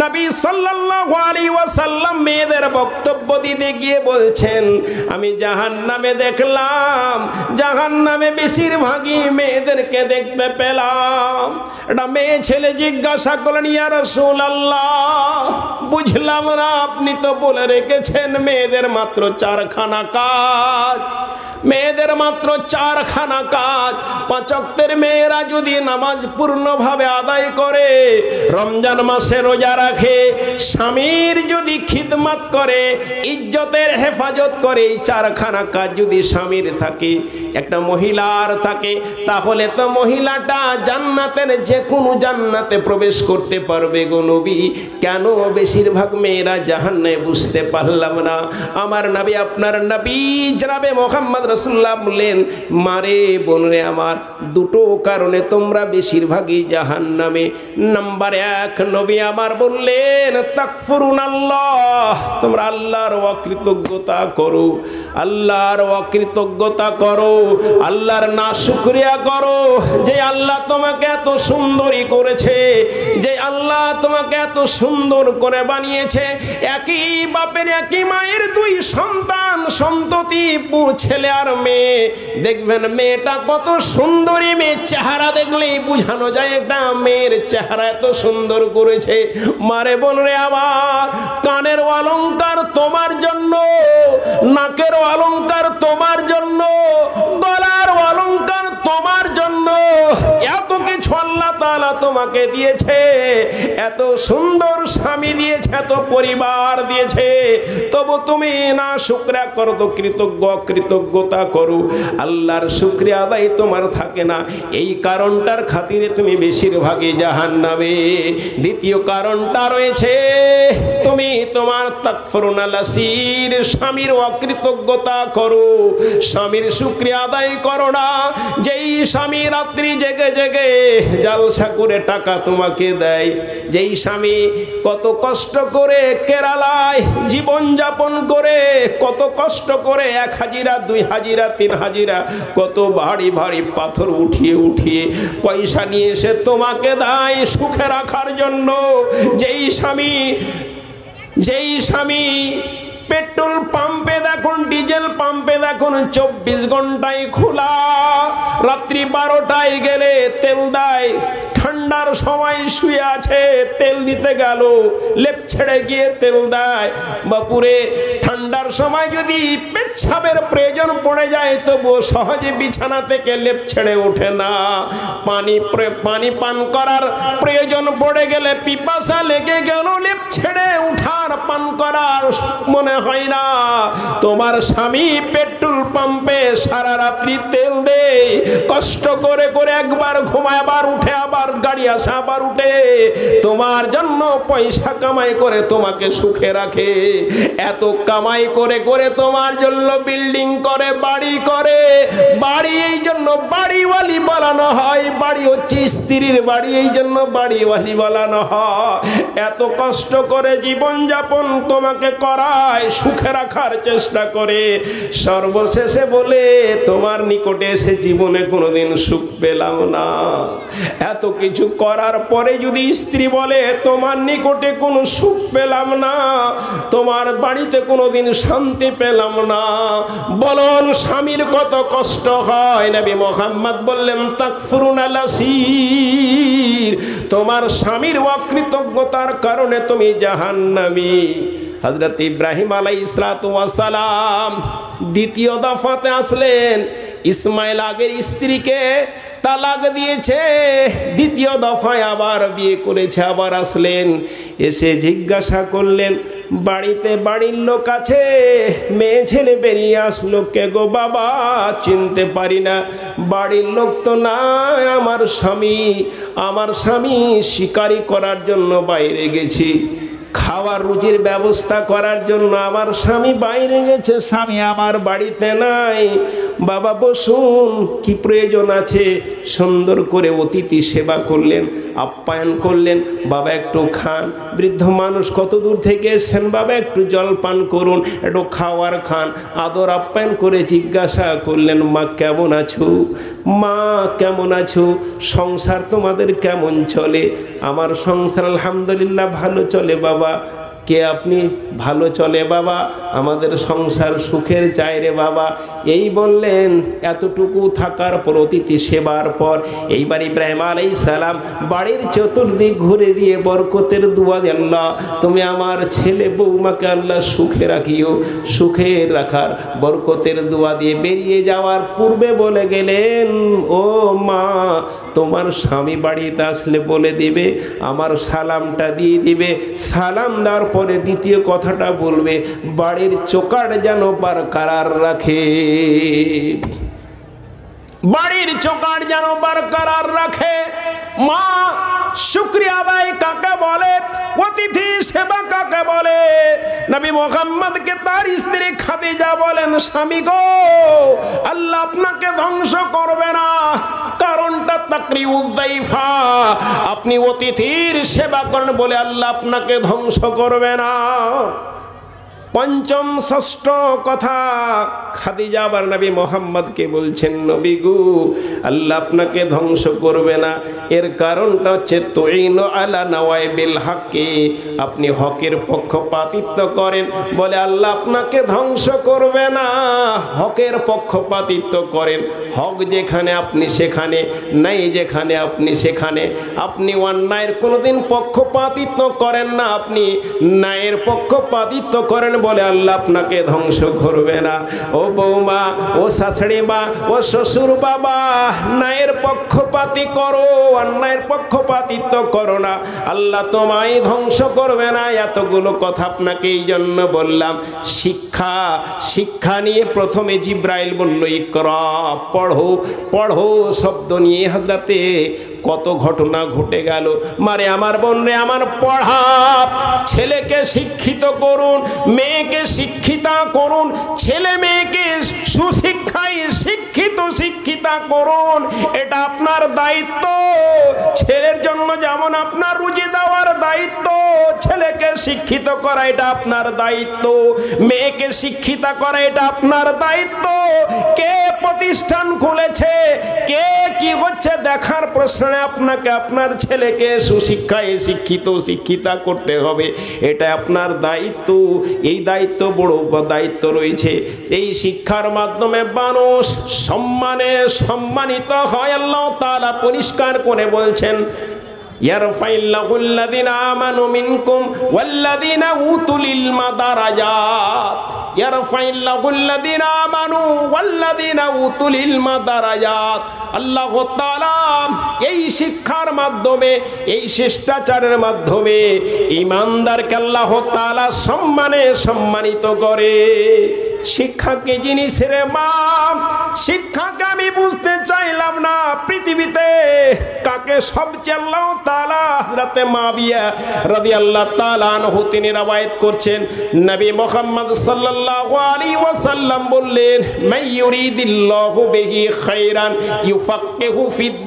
[SPEAKER 1] নবী সাল্লাল্লাহু আলাইহি ওয়াসাল্লাম মেয়েদের বক্তব্য দিতে গিয়ে বলছেন, আমি জাহান্নামে দেখলাম, জাহান্নামে বেশিরভাগই মেয়েদেরকে দেখতে পেলাম। এটা মেয়ে ছেলে জিজ্ঞাসা করলেন, ইয়া রাসূলুল্লাহ, বুঝলাম না, আপনি তো বলে রেখেছেন মেয়েদের মাত্র 4খানা কাজ, মেয়েদের মাত্র 4খানা কাজ। 5 ওয়াক্তের মেয়েরা যদি নামাজ পূর্ণভাবে আদায় করে, রমজান মাসে রোজা রাখে, স্বামীর যদি খিদমত করে, ইজ্জতের হেফাজত করে, এই 4খানা কাজ যদি স্বামীর থাকে, একটা মহিলার থাকে, তাহলে তো মহিলাটা জান্নাতের যে কোনো জান্নাতে প্রবেশ করতে পারবে গো নবী। কেন বেশিরভাগ মেয়েরা জাহান্নামে? বুঝতে পারলাম না। আমার নবী, আপনার নবী জনাবে মুহাম্মদ রাসূলুল্লাহ বললেন, মারে বোনরে আমার, 2টো কারণে তোমরা বেশিরভাগই জাহান্নামে। নাম্বার 1, নবী আমার বললেন, তাকফুরুনাল্লাহ, তোমরা আল্লাহর অকৃতজ্ঞতা করো, আল্লাহর অকৃতজ্ঞতা করো, আল্লাহর নাশুকরিয়া করো। যে আল্লাহ তোমাকে এত সুন্দরী করেছে, যে আল্লাহ তোমাকে এত সুন্দর করে বানিয়েছে, একই বাপের একই মায়ের 2 সন্তান সন্ততি, ছেলে আর মেয়ে, দেখবেন মেয়েটা কত সুন্দরী, মেয়ে চেহারা দেখলেই বোঝানো যায় এটা মেয়ের চেহারা এত সুন্দর করেছে। মারে বোন রে আমার, কানের অলংকার তোমার জন্য, নাকের অলংকার তোমার জন্য, গলার অলংকার তোমার জন্য, এত কিছু আল্লাহ তাআলা তোমাকে দিয়েছে, এত সুন্দর স্বামী দিয়েছে, এত পরিবার দিয়েছে, তবু তুমি না শুকরিয়া করো, তো কৃতজ্ঞতা করো, আল্লাহর শুকরিয়া আদায় তোমার থাকে না। এই কারণটার খাতিরে তুমি বেশিরভাগই জাহান্নামে। দ্বিতীয় কারণটা রয়েছে, তুমি তোমার তাকফুরুনাল আসির, স্বামীর অকৃতজ্ঞতা করো, স্বামীর শুকরিয়া আদায় করো না। যেই স্বামী রাত্রি জেগে জেগে জালসা করে টাকা তোমাকে দেয়, যেই স্বামী কত কষ্ট করে কেরালায় জীবন যাপন করে, কত কষ্ট করে 1 হাজিরা 2 হাজিরা 3 হাজিরা, কত ভারী ভারী পাথর উঠিয়ে উঠিয়ে পয়সা নিয়ে এসে তোমাকে দেয় সুখে রাখার জন্য, যেই স্বামী পেট্রোল পাম্পে দেখুন, ডিজেল পাম্পে দেখুন 24 ঘন্টায় খোলা, রাত্রি 12টায় গেলে তেল দেয়, ঠান্ডার সময় শুয়ে আছে, তেল নিতে গেল, লেপ ছেড়ে গিয়ে তেল দেয়। বাপুরে ঠান্ডার সময় যদি পেচ্ছাবের প্রয়োজন পড়ে যায়, তবু সহজে বিছানা থেকে লেপ ছেড়ে ওঠে না। পানি পান করার প্রয়োজন পড়ে গেলে, পিপাসা লেগে গেল, লেপ ছেড়ে উঠার পান করার মনে হয় না। তোমার স্বামী পেট্রোল পাম্পে সারা রাত্রি তেল দেয়, কষ্ট করে করে, একবার ঘুমায়, আবার উঠে, আবার গাড়ি আসে, আবার উঠে, তোমার জন্য পয়সা কামাই করে তোমাকে সুখে রাখে। এত কামাই করে করে তোমার জন্য বিল্ডিং করে, বাড়ি করে, বাড়ি এই জন্য বাড়িওয়ালি বানানো হয়, বাড়ি হচ্ছে স্ত্রীর বাড়ি, এই জন্য বাড়িওয়ালি বানানো হয়। এত কষ্ট করে জীবন যাপন তোমাকে করায়, সুখে রাখার চেষ্টা করে, সর্বশেষে বলে তোমার নিকটে এসে জীবনে কোনোদিন সুখ পেলাম না। এত কিছু করার পরে যদি স্ত্রী বলে তোমার নিকটে কোনো সুখ পেলাম না, তোমার বাড়িতে কোনোদিন শান্তি পেলাম না, বলুন স্বামীর কত কষ্ট হয়। নবী মুহাম্মদ বললেন, তাকফুরুনাল আসির, তোমার স্বামীর অকৃতজ্ঞতার কারণে তুমি জাহান্নামী। হযরত ইব্রাহিম আলাইহিস সালাতু ওয়াস সালাম দ্বিতীয় দফাতে আসলেন, ইসমাইল আগের স্ত্রীকে তালাক দিয়েছে, দ্বিতীয় দফায় আবার বিয়ে করেছে, আবার আসলেন, এসে জিজ্ঞাসা করলেন, বাড়িতে বাড়ির লোক আছে, মেয়ে ছেলে বেরিয়ে আসলো, কে গো বাবা? চিনতে পারি না। বাড়ির লোক তো না, আমার স্বামী শিকারি করার জন্য বাইরে গেছি, খাওয়ার রুজির ব্যবস্থা করার জন্য আমার স্বামী বাইরে গেছে, স্বামী আমার বাড়িতে নাই। বাবা বসুন, কি প্রয়োজন আছে? সুন্দর করে অতিথি সেবা করলেন, আপ্যায়ন করলেন। বাবা একটু খান, বৃদ্ধ মানুষ কত দূর থেকে এসেছেন, বাবা একটু জল পান করুন, একটু খাওয়ার খান। আদর আপ্যায়ন করে জিজ্ঞাসা করলেন, মা কেমন আছো? মা কেমন আছো? সংসার তোমাদের কেমন চলে? আমার সংসার আলহামদুলিল্লাহ ভালো চলে বাবা। কে আপনি? ভালো চলে বাবা, আমাদের সংসার সুখের চাই রে বাবা। এই বললেন। এতটুকু থাকার পর, অতিথি সেবার পর, এইবার ইব্রাহিম আলাইহিস সালাম বাড়ির চতুর্দিক ঘুরে দিয়ে বরকতের দোয়া দিয়ে, আল্লাহ তুমি আমার ছেলে বৌমাকে আল্লাহ সুখে রাখিও, সুখে রাখার বরকতের দোয়া দিয়ে বেরিয়ে যাওয়ার পূর্বে বলে গেলেন, ও মা তোমার স্বামী বাড়িতে আসলে বলে দিবে, আমার সালামটা দিয়ে দিবে। সালাম দেওয়ার পরে দ্বিতীয় কথাটা বলবে, বাড়ির চোকার যেন বরকরার রাখে, বাড়ির চোকার যেন বরকরার রাখে। মা শুকরিয়া আদায় কাকে বলে? অতিথি সেবা কাকে বলে? নবী মুহাম্মদকে তার স্ত্রী খাদিজা বলেন, স্বামী গো, আল্লাহ আপনাকে ধ্বংস করবে না। কারণটা তাকরিউদ দাইফা, আপনি অতিথির সেবা করেন বলে আল্লাহ আপনাকে ধ্বংস করবে না। পঞ্চম ষষ্ঠ কথা খাদিজা আবার নবী মুহাম্মদকে বলছেন, নবী গো, আল্লাহ আপনাকে ধ্বংস করবে না। এর কারণটা হচ্ছে তুইনু আলা নাওয়াইবিল হক, আপনি হকের পক্ষপাতিত্ব করেন বলে আল্লাহ আপনাকে ধ্বংস করবে না। হকের পক্ষপাতিত্ব করেন, হক যেখানে আপনি সেখানে, নাই যেখানে আপনি সেখানে। আপনি অন্যায়ের কোনোদিন পক্ষপাতিত্ব করেন না, আপনি ন্যায়ের পক্ষপাতিত্ব করেন বলে আল্লাহ আপনাকে ধ্বংস করবে না। ও বৌমা, ও শাশুড়ি মা, ও শ্বশুর বাবা, ন্যায়ের পক্ষপাতি করো, অন্যায়ের পক্ষপাতিত্ব করো না, আল্লাহ তোমায় ধ্বংস করবে না। এতগুলো কথা আপনাকে এই জন্য বললাম। শিক্ষা, শিক্ষা নিয়ে প্রথমে জিব্রাইল বলল ইকরা, পড়ো, পড়ো শব্দ নিয়ে হযরতে কত ঘটনা ঘটে গেল। মারে আমার বোন রে আমার, পড়া, ছেলেকে শিক্ষিত করুন, মেয়েকে শিক্ষিতা করুন, ছেলে মেয়েকে সুশিক্ষায় শিক্ষিত শিক্ষিতা করুন, এটা আপনার দায়িত্ব। ছেলের জন্য যেমন আপনার রুজি দেওয়ার দায়িত্ব, ছেলেকে শিক্ষিত করা এটা আপনার দায়িত্ব, মেয়েকে শিক্ষিতা করা এটা আপনার দায়িত্ব। কে প্রতিষ্ঠান খুলেছে, কে কি হচ্ছে দেখার প্রশ্নে আপনাকে আপনার ছেলেকে সুশিক্ষায় শিক্ষিত শিক্ষিতা করতে হবে, এটা আপনার দায়িত্ব। এই দায়িত্ব বড় দায়িত্ব রয়েছে। এই শিক্ষার মাধ্যমে মানুষ সম্মানে সম্মানিত হয়। আল্লাহ তাআলা পরিষ্কার করে বলছেন, ইয়ারফাইল্লাহুল্লাযিনা আমানু মিনকুম ওয়াল্লাযিনা উতুল ইলমা দারাজাত। ইয়ারফাইল্লাহুল্লাযিনা আমানু ওয়াল্লাযিনা উতুল ইলমা দারাজাত। আল্লাহ তাআলা এই শিক্ষার মাধ্যমে, এই শিষ্টাচারের মাধ্যমে ঈমানদারকে আল্লাহ তাআলা সম্মানে সম্মানিত করে। শিক্ষা কি জিনিস রে মা? শিক্ষাকে আমি বুঝতে চাইলাম না। পৃথিবীতে কাকে সবচেয়ে আল্লাহ তাআলা, হযরতে মাবিয়া রাদিয়াল্লাহু তাআলা আনহু তিনি রওয়ায়াত করছেন, নবী মুহাম্মদ সাল্লাল্লাহু আলাইহি ওয়াসাল্লাম বললেন, মান ইউরিদিল্লাহু বিহি খায়রান ইউফাক্কিহু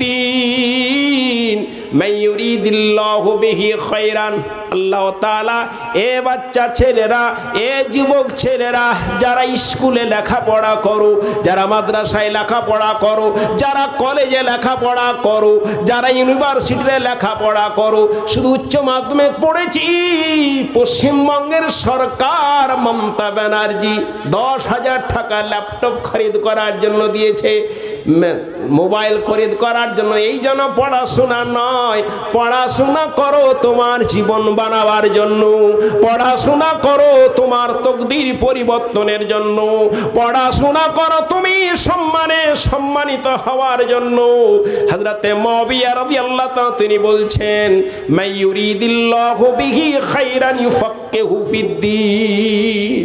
[SPEAKER 1] ফিদ্দীন। মান ইউরিদিল্লাহু বিহি খায়রান, আল্লাহ তাআলা এ বাচ্চা ছেলেরা, এ যুবক ছেলেরা, যারা স্কুলে লেখাপড়া করো, যারা মাদ্রাসায় লেখাপড়া করো, যারা কলেজে লেখাপড়া করো, যারা ইউনিভার্সিটিতে লেখাপড়া করো, শুধু উচ্চ মাধ্যমিক পড়েছি, পশ্চিমবঙ্গের সরকার মমতা ব্যানার্জি 10,000 টাকা ল্যাপটপ খরিদ করার জন্য দিয়েছে, মোবাইল খরিদ করার জন্য। এই জন্য পড়াশোনা নয়, পড়াশোনা করো তোমার জীবন বানাবার জন্য, পড়াশোনা করো তোমার তকদির পরিবর্তনের জন্য, পড়াশোনা করো তুমি সম্মানে সম্মানিত হওয়ার জন্য। হযরতে মুআবিয়া রাদিয়াল্লাহু তাআলা তিনি বলছেন, মান ইউরিদিল্লাহু বিহি খায়রান ইউফাক্কিহু ফিদ্দীন।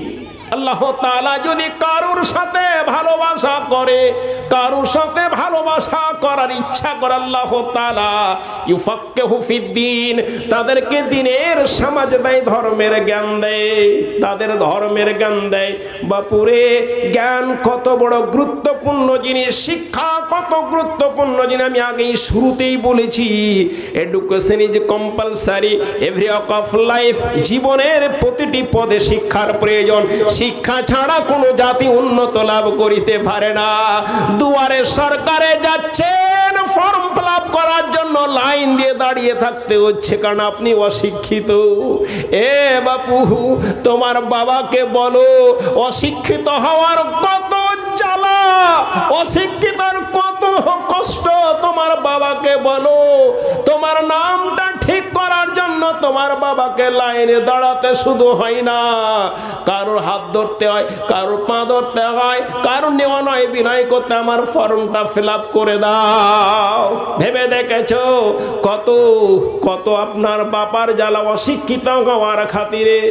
[SPEAKER 1] আল্লাহ তাআলা যদি কারুর সাথে ভালোবাসা করে, কারুর সাথে ভালোবাসা করার ইচ্ছা করে আল্লাহ তাআলা ইউফাক্কিহু ফিদ্দীন, তাদেরকে দ্বীনের সমাজ দেয়, ধর্মের জ্ঞান দেয়, তাদের ধর্মের জ্ঞান দেয়। বাপুরে জ্ঞান কত বড় গুরুত্বপূর্ণ জিনিস, শিক্ষা কত গুরুত্বপূর্ণ জিনিস। আমি আগেই শুরুতেই বলেছি, education is compulsory every walk of life. জীবনের প্রতিটি পদে শিক্ষার প্রয়োজন। শিক্ষা ছাড়া কোনো জাতি উন্নত লাভ করিতে পারে না। দুয়ারে সরকারে যাচ্ছেন, ফর্ম ফিল আপ করার জন্য লাইন দিয়ে দাঁড়িয়ে থাকতে হচ্ছে, কারণ আপনি অশিক্ষিত। এ বাপু, তোমার বাবাকে বলো অশিক্ষিত হওয়ার কত জ্বালা, অশিক্ষিতর কত কষ্ট। তোমার বাবাকে বলো তোমার নামটা ঠিক করার জন্য তোমার বাবাকে লাইনে দাঁড়াতে শুধু হয় না, কারোর হাত ধরতে হয়, কারোর পা ধরতে হয়, কারোর নেওয়া নয় বিনয় করতে, আমার ফর্মটা ফিল আপ করে দাও। ভেবে দেখেছো কত কত আপনার বাবার জ্বালা অশিক্ষিত হওয়ার খাতিরে।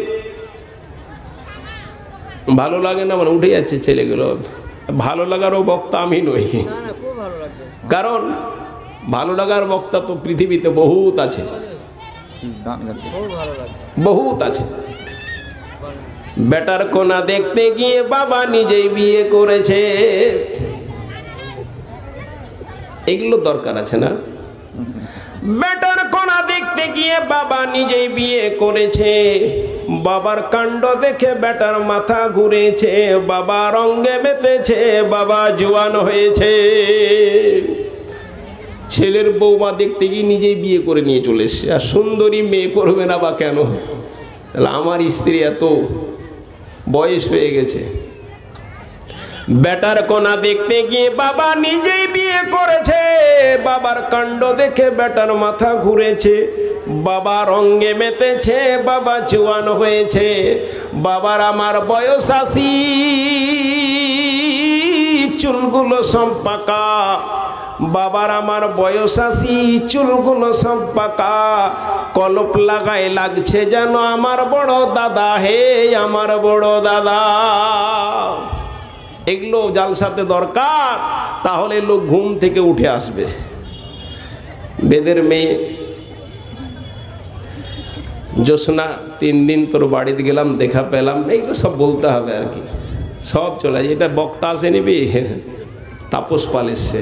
[SPEAKER 1] ভালো লাগে না মানে উঠে যাচ্ছে ছেলেগুলো। ভালো লাগারও বক্তা আমি নই, কারণ ভালো লাগার বক্তা তো পৃথিবীতে বহুত আছে, বহুত আছে। বেটার কোনা দেখতে গিয়ে বাবা নিজেই বিয়ে করেছে, এগুলো দরকার আছে না? বেটার কোনা দেখতে গিয়ে বাবা নিজেই বিয়ে করেছে, বাবার কাণ্ড দেখে বেটার মাথা ঘুরেছে, বাবা রঙ্গে মেতেছে, বাবা জোয়ান হয়েছে। ছেলের বৌমা দেখতে গিয়ে নিজেই বিয়ে করে নিয়ে চলে এসছে, আর সুন্দরী মেয়ে করবে না বা কেন? তাহলে আমার স্ত্রী এত বয়স হয়ে গেছে। বেটার কোনা দেখতে গিয়ে বাবা নিজেই বিয়ে করেছে, বাবার কাণ্ড দেখে বেটার মাথা ঘুরেছে, বাবা রঙ্গে মেতেছে, বাবা জোয়ান হয়েছে। বাবার আমার বয়স ৮০, চুলগুলো সব পাকা। বাবার আমার বয়স ৮০, চুলগুলো সব পাকা। কলপ লাগায় লাগছে যেন আমার বড় দাদা, হে আমার বড় দাদা। এগুলো জালসাতে দরকার, তাহলে লোক ঘুম থেকে উঠে আসবে। বেদের মেয়ে জোসনা, ৩ দিন তোর বাড়িতে গেলাম, দেখা পেলাম, এইগুলো সব বলতে হবে আর কি, সব চলে যায়। এটা বক্তা আসে নিবি, তাপস পাল এসছে,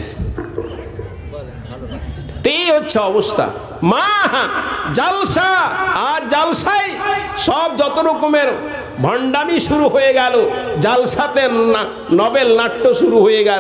[SPEAKER 1] এই হচ্ছে অবস্থা। মা জালসা, আর জালসাই সব যত রকমের ভণ্ডামি শুরু হয়ে গেল, জালসাতে নবেল নাট্য শুরু হয়ে গেল।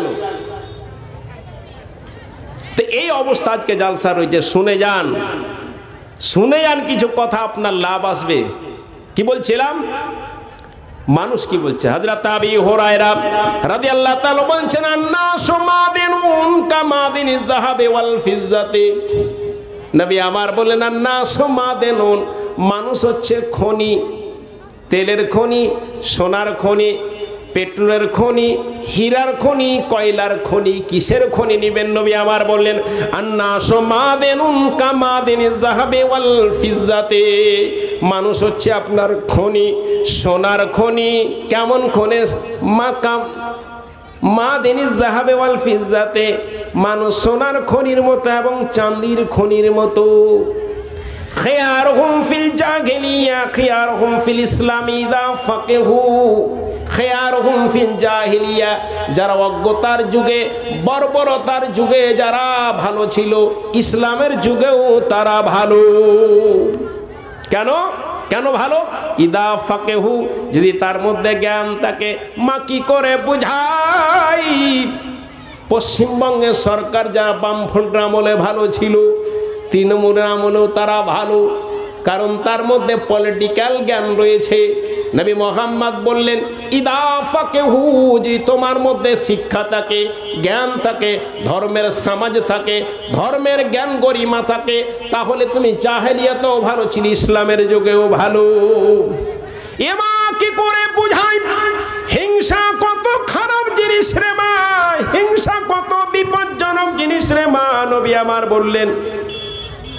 [SPEAKER 1] তো এই অবস্থা আজকে জালসা রয়েছে। শুনে যান, শুনে যান, কিছু কথা আপনার লাভ আসবে। কি বলছিলাম? মানুষ কি বলছে? হযরত আবু হুরায়রা রাদিয়াল্লাহু তাআলা বলছেন, আন-নাসু মাদিনুন কামাদিনিজ যাহাবি ওয়াল ফিজ্জাতি। নবী আমার বলেন, আন-নাসু মাদিনুন, মানুষ হচ্ছে খনি, তেলের খনি, সোনার খনি, পেট্রোলের খনি, হীরার খনি, কয়লার খনি। কিসের খনি নিবেন? নবী আমার বললেন, আন-নাসু মাদিনুন কামাদিনিজ যাহাবি ওয়াল ফিজ্জাতি। মানুষ হচ্ছে আপনার খনি, সোনার খনি। কেমন খনি? মাকাম মাদিনিজ যাহাবি ওয়াল ফিজ্জাতি, মানুষ সোনার খনির মতো এবং চাঁদির খনির মতো। খিয়ারুহুম ফিল জাহিলিয়া খিয়ারুহুম ফিল ইসলাম ইযা ফাকিহু। খিয়ারুহুম ফিল জাহিলিয়া, যারা অজ্ঞতার যুগে, বর্বরতার যুগে যারা ভালো ছিল, ইসলামের যুগেও তারা ভালো। কেন? কেন ভালো? ইদা ফাকিহু, যদি তার মধ্যে জ্ঞান থাকে। মা কি করে বুঝাই? পশ্চিমবঙ্গের সরকার যারা বামফ্রন্টের আমলে ভালো ছিল, তৃণমূলের আমলেও তারা ভালো, কারণ তার মধ্যে পলিটিক্যাল জ্ঞান রয়েছে। নবী মুহাম্মদ বললেন, ইদা ফাকিহু, যদি তোমার মধ্যে শিক্ষা থাকে, জ্ঞান থাকে, ধর্মের সমাজ থাকে, ধর্মের জ্ঞান গরিমা থাকে, তাহলে তুমি জাহেলিয়াতেও ভালো ছিলে, ইসলামের যুগেও ভালো। এমা কি করে বুঝাই? হিংসা কত খারাপ জিনিস রে মা, হিংসা কত বিপজ্জনক জিনিস রে মা। নবী আমার বললেন,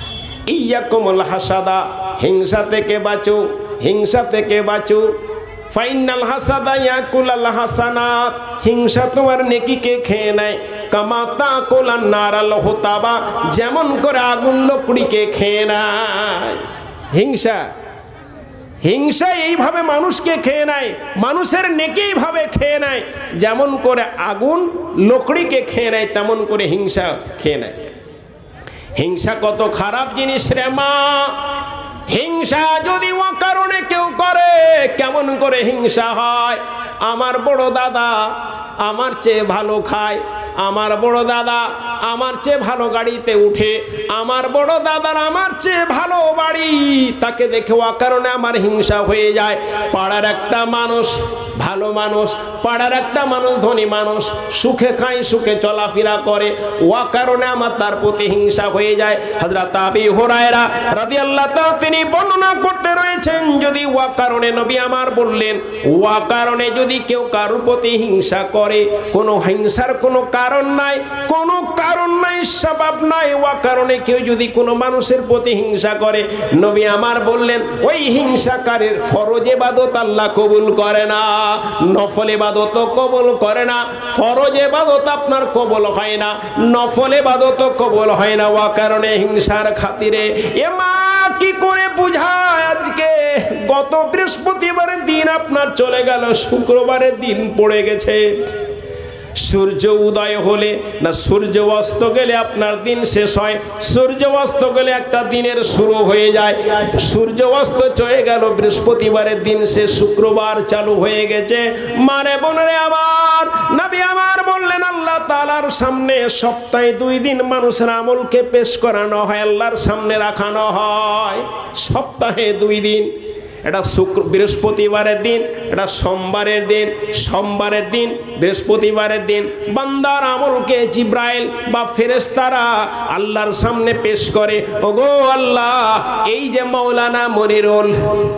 [SPEAKER 1] ইয়াকুমুল হাসাদা, হিংসা থেকে বাঁচো, হিংসা থেকে বাঁচো। ফাইনাল হাসাদা ইয়াকুলাল হাসানাত, হিংসা তোমার নেকিকে খেয়ে নেয়। কামা তাকুলান নারাল হুতাবা, যেমন করে আগুন লকড়িকে খেয়ে নেয়। হিংসা হিংসা এইভাবে মানুষকে খেয়ে নেয়, মানুষের নেকি এইভাবে খেয়ে নেয়, যেমন করে আগুন লকড়িকে খেয়ে নেয় তেমন করে হিংসা খেয়ে নেয়। হিংসা কত খারাপ জিনিস রে মা। হিংসা যদি অকারণে কেউ করে, কেমন করে হিংসা হয়। আমার বড় দাদা আমার চেয়ে ভালো খায়, আমার বড় দাদা আমার চেয়ে ভালো গাড়িতে উঠে, আমার বড় দাদার আমার চেয়ে ভালো বাড়ি, তাকে দেখে অকারণে আমার হিংসা হয়ে যায়। পাড়ার একটা মানুষ ভালো মানুষ, পাড়ার একটা মানুষ ধনী মানুষ, সুখে খায় সুখে চলাফেরা করে, অকারণে আমার তার প্রতি হিংসা হয়ে যায়। হযরত আবু হুরায়রা রাদিয়াল্লাহু তাআলা তিনি বর্ণনা করতে রয়েছেন, যদি অকারণে নবী আমার বললেন, অকারণে যদি কেউ কারোর প্রতি হিংসা করে, কোনো হিংসার কোনো কারণ নাই, কোনো কারণ নাই, সবাব নাই, অকারণে কেউ যদি কোনো মানুষের প্রতি হিংসা করে, নবী আমার বললেন ওই হিংসাকারীর ফরজ ইবাদত আল্লাহ কবুল করে না, নফল ইবাদত কবুল করে না। ফরজ ইবাদত আপনার কবুল হয় না, নফল ইবাদত কবুল হয় না অকারণে হিংসার খাতিরে। এ মা কি করে বুঝায়? আজকে গত বৃহস্পতিবারের দিন আপনার চলে গেল, শুক্রবারের দিন পড়ে গেছে। সূর্য উদয় হলে না সূর্য অস্ত গেলে আপনার দিন শেষ হয়, সূর্য অস্ত গেলে একটা দিনের শুরু হয়ে যায়। সূর্য অস্ত চলে গেল, বৃহস্পতিবারের দিন শেষ, শুক্রবার চালু হয়ে গেছে। মানে বোনেরে আমার, নবী আমার বললেন আল্লাহ তাআলার সামনে সপ্তাহে 2 দিন মানুষের আমলকে পেশ করানো হয়, আল্লাহর সামনে রাখানো হয়। সপ্তাহে 2 দিন, এটা বৃহস্পতিবারের দিন, এটা সোমবারের দিন। সোমবারের দিন বৃহস্পতিবারের দিন বান্দার আমলকে জিব্রাইল বা ফেরেশতারা আল্লাহর সামনে পেশ করে। ওগো আল্লাহ, এই যে মাওলানা মনিরুল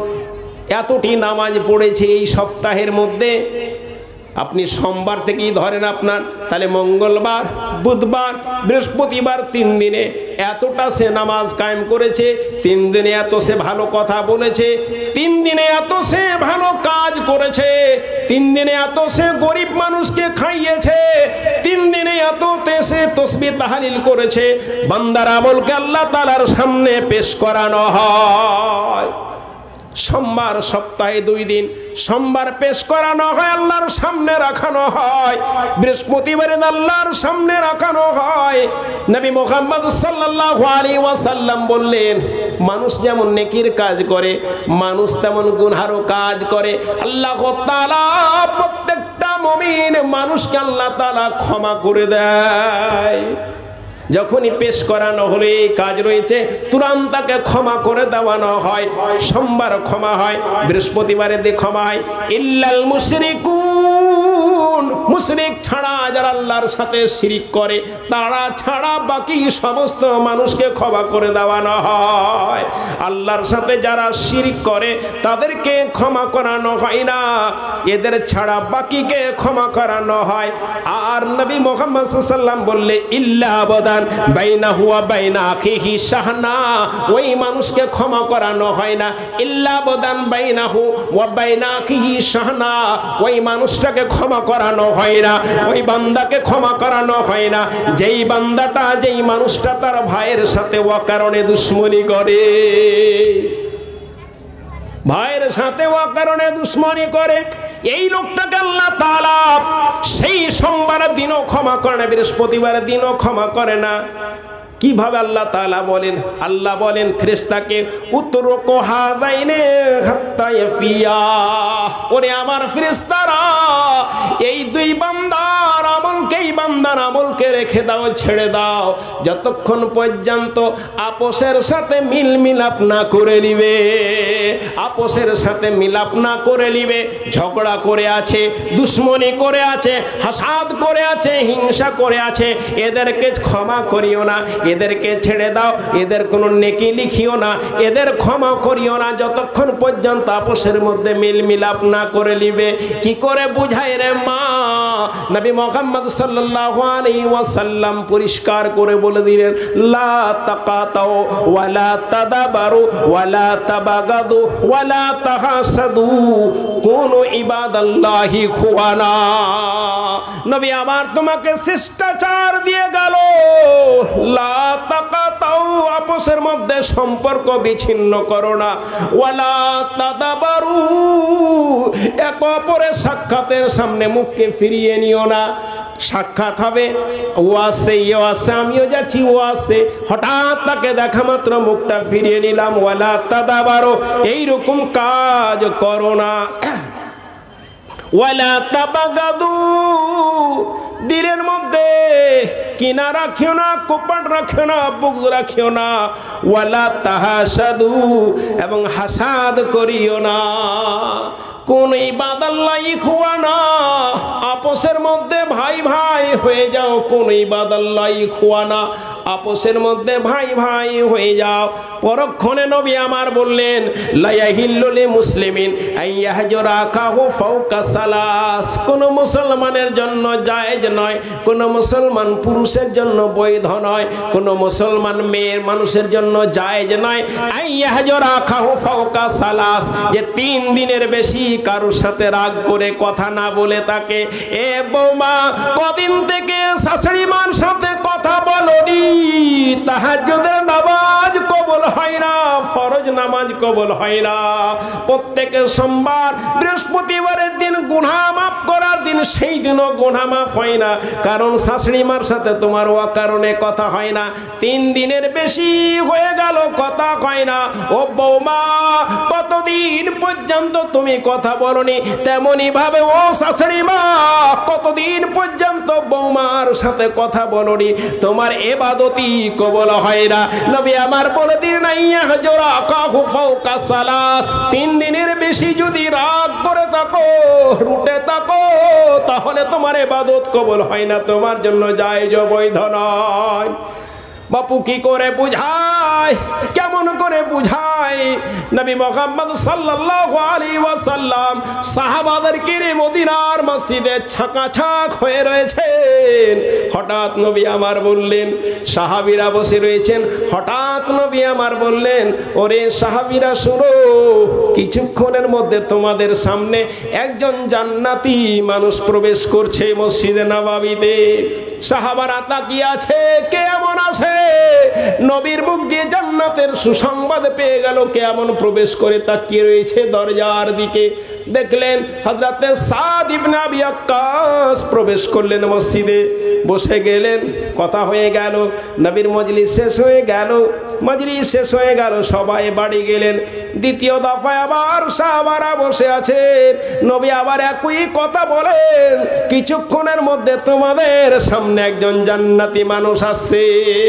[SPEAKER 1] এতটি নামাজ পড়েছে এই সপ্তাহের মধ্যে, আপনি সোমবার থেকেই ধরেন আপনার, তাহলে মঙ্গলবার বুধবার বৃহস্পতিবার 3 দিনে এতটা সে নামাজ কায়েম করেছে, 3 দিনে এত সে ভালো কথা বলেছে, 3 দিনে এত সে ভালো কাজ করেছে, 3 দিনে এত সে গরিব মানুষকে খাইয়েছে, 3 দিনে এত সে তাসবিহ তাহলিল করেছে। বান্দার আমলকে আল্লাহ তাআলার সামনে পেশ করানো হয়। সোমবার সপ্তাহে 2 দিন সোমবার পেশ করানো হয়, আল্লাহর সামনে রাখানো হয়। বৃহস্পতিবারে আল্লাহর সামনে রাখানো হয়। নবী মুহাম্মদ সাল্লাল্লাহু আলাইহি ওয়াসাল্লাম বললেন, মানুষ যেমন নেকির কাজ করে, মানুষ তেমন গুনহারও কাজ করে। আল্লাহ তাআলা প্রত্যেকটা মুমিন মানুষকে আল্লাহ তাআলা ক্ষমা করে দেয়। যখনই পেশ করানো হলে এই কাজ রয়েছে, তুরন্ত তাকে ক্ষমা করে দেওয়ানো হয়। সোমবার ক্ষমা হয়, বৃহস্পতিবারে দিয়ে ক্ষমা হয়। ইল্লাল মুশরিকুন, মুশরিক ছাড়া যারা আল্লাহর সাথে শিরিক করে, তারা ছাড়া বাকি সমস্ত মানুষকে ক্ষমা করে দেওয়ানো হয়। আল্লাহর সাথে যারা শিরিক করে তাদেরকে ক্ষমা করানো হয় না, এদের ছাড়া বাকিকে ক্ষমা করানো হয়। আর নবী মুহাম্মদ সাল্লাল্লাহু আলাইহি ওয়াসাল্লাম বললে, ইল্লা আবাদান বাইনাহু ওয়া বাইনা আখিহি শাহনা, ওই মানুষকে ক্ষমা করানো হয় না। ইল্লা আবাদান বাইনাহু ওয়া বাইনা আখিহি শাহনা, ওই মানুষটাকে ক্ষমা করানো হয় না, ওই বান্দাকে ক্ষমা করানো হয় না যেই বান্দাটা, যেই মানুষটা তার ভাইয়ের সাথে অকারণে দুশমনি করে, ভাইয়ের সাথে অকারণে দুশমনি করে, এই লোকটাকে আল্লাহ তাআলা সেই সোমবারের দিনও ক্ষমা করে না, বৃহস্পতিবারের দিনও ক্ষমা করে না। কিভাবে আল্লাহ তাআলা বলেন? আল্লাহ বলেন ফেরেশতাকে, উতরুকু হাযাইনি হাত্তা ইয়াফিয়া, ওরে আমার ফেরেশতারা, এই 2 বান্দার আমলকে, এই বান্দার আমলকে রেখে দাও, ছেড়ে দাও, যতক্ষণ পর্যন্ত আপোষের সাথে মিলাপ না করে নিবে, আপোষের সাথে মিলাপ না করে নিবে, ঝগড়া করে আছে, দুশমনি করে আছে, হাসাদ করে আছে, হিংসা করে আছে, এদেরকে ক্ষমা করিও না, এদেরকে ছেড়ে দাও, এদের কোনো নেকি লিখিও না, এদের ক্ষমা করিও না যতক্ষণ পর্যন্ত আপোষের মধ্যে মিল মিলাপ না করে নিবে। কি করে বুঝাই রে মা? নবী মুহাম্মদ সাল্লাল্লাহু আলাইহি ওয়াসাল্লাম পরিষ্কার করে বলে দিলেন, লা তাকাতাও ওয়ালা তাদাবারু ওয়ালা তাবাগাদু ওয়ালা তাহাসাদু কুনু ইবাদাল্লাহি খুয়ানা। নবী আমার তোমাকে শিষ্টাচার দিয়ে গেল, লা তাকাতাও আপোষের মধ্যে সম্পর্ক বিচ্ছিন্ন করো না, ওয়ালা তাদাবারু এক অপরের সাক্ষাতের সামনে মুখকে ফিরিয়ে নিও না। সাক্ষাৎ হবে, ও আসছে ইয়ে আসছে, আমিও যাচ্ছি ও আসছে, হঠাৎ তাকে দেখা মাত্র মুখটা ফিরিয়ে নিলাম। ওয়ালা তাদাবারু এইরকম কাজ করো না। ওয়ালা তাবাগাদু দিলের মধ্যে কিনা রাখিও না, কোপাট রাখিও না, বুগদ রাখিও না। ওয়ালা তাহাসাদু এবং হাসাদ করিও না। কোন ইবাদাল্লাহি খুয়ানা আপোষের মধ্যে ভাই ভাই হয়ে যাও, কোন ইবাদাল্লাহি খুয়ানা আপোষের মধ্যে ভাই ভাই হয়ে যাও। পরক্ষণে নবী আমার বললেন, লা ইয়াহিল্লু লিমুসলিমিন আইয়াহজুরা আখাহু ফাওকা সালাস। কোন মুসলমানের জন্য জায়েজ নয়, কোন মুসলমান পুরুষের জন্য বৈধ নয়, কোন মুসলমান মেয়ের মানুষের জন্য জায়েজ নয় আইয়াহজুরা আখাহু ফাওকা সালাস, যে 3 দিনের বেশি কারোর সাথে রাগ করে কথা না বলে তাকে। এ বৌমা, কদিন থেকে শাশুড়ি মার সাথে কথা বলনি, তাহাজ্জুদের নামাজ কবুল হয় না, ফরজ নামাজ কবুল হয় না। প্রত্যেক সোমবার বৃহস্পতিবারের দিন গুনাহ মাফ করার দিন, সেই দিনও গুনাহ মাফ হয় না, কারণ শাশুড়ি মার সাথে তোমার অকারণে কথা হয় না। 3 দিনের বেশি হয়ে গেল কথা হয় না। ও বৌমা, কতদিন পর্যন্ত তুমি কথা বলনি? তেমনি ভাবে ও শাশুড়ি মা, কতদিন পর্যন্ত বৌমার সাথে কথা বলনি? তোমার ইবাদতই কবুল হয় না। নবী আমার বলে দিলেন, আইয়াহজুরা আখাহু ফাওকা সালাস, 3 দিনের বেশি যদি রাগ করে থাকো, রুটে থাকো, তাহলে তোমার ইবাদত কবুল হয় না, তোমার জন্য জায়েজ বৈধ নয়। বাপু কি করে বুঝায়, কেমন করে বুঝায়? নবী মুহাম্মদ সাল্লাল্লাহু আলাইহি ওয়াসাল্লাম সাহাবাদেরকে মদিনার মসজিদে ছাঁকাছাক হয়ে রয়েছেন। হঠাৎ নবী আমার বললেন, সাহাবীরা বসে রয়েছেন, হঠাৎ নবী আমার বললেন, ওরে সাহাবীরা শুনো, কিছুক্ষণের মধ্যে তোমাদের সামনে একজন জান্নাতি মানুষ প্রবেশ করছে মসজিদে নববীতে। সাহাবারা তাকিয়ে আছে, কে এমন আছে? নবীর মুখ দিয়ে জান্নাতের সুসংবাদ পেয়ে গেল, কে এমন প্রবেশ করে তাকিয়ে রয়েছে দরজার দিকে। দেখলেন হযরতে সাদ ইবনে আবি ওয়াক্কাস প্রবেশ করলেন মসজিদে, বসে গেলেন, কথা হয়ে গেল, নবীর মজলিস শেষ হয়ে গেল। মজলিস শেষ হয়ে গেল, সবাই বাড়ি গেলেন। দ্বিতীয় দফায় আবার সাহাবারা বসে আছেন, নবী আবার একই কথা বলেন, কিছুক্ষণের মধ্যে তোমাদের সামনে একজন জান্নাতি মানুষ আসছে।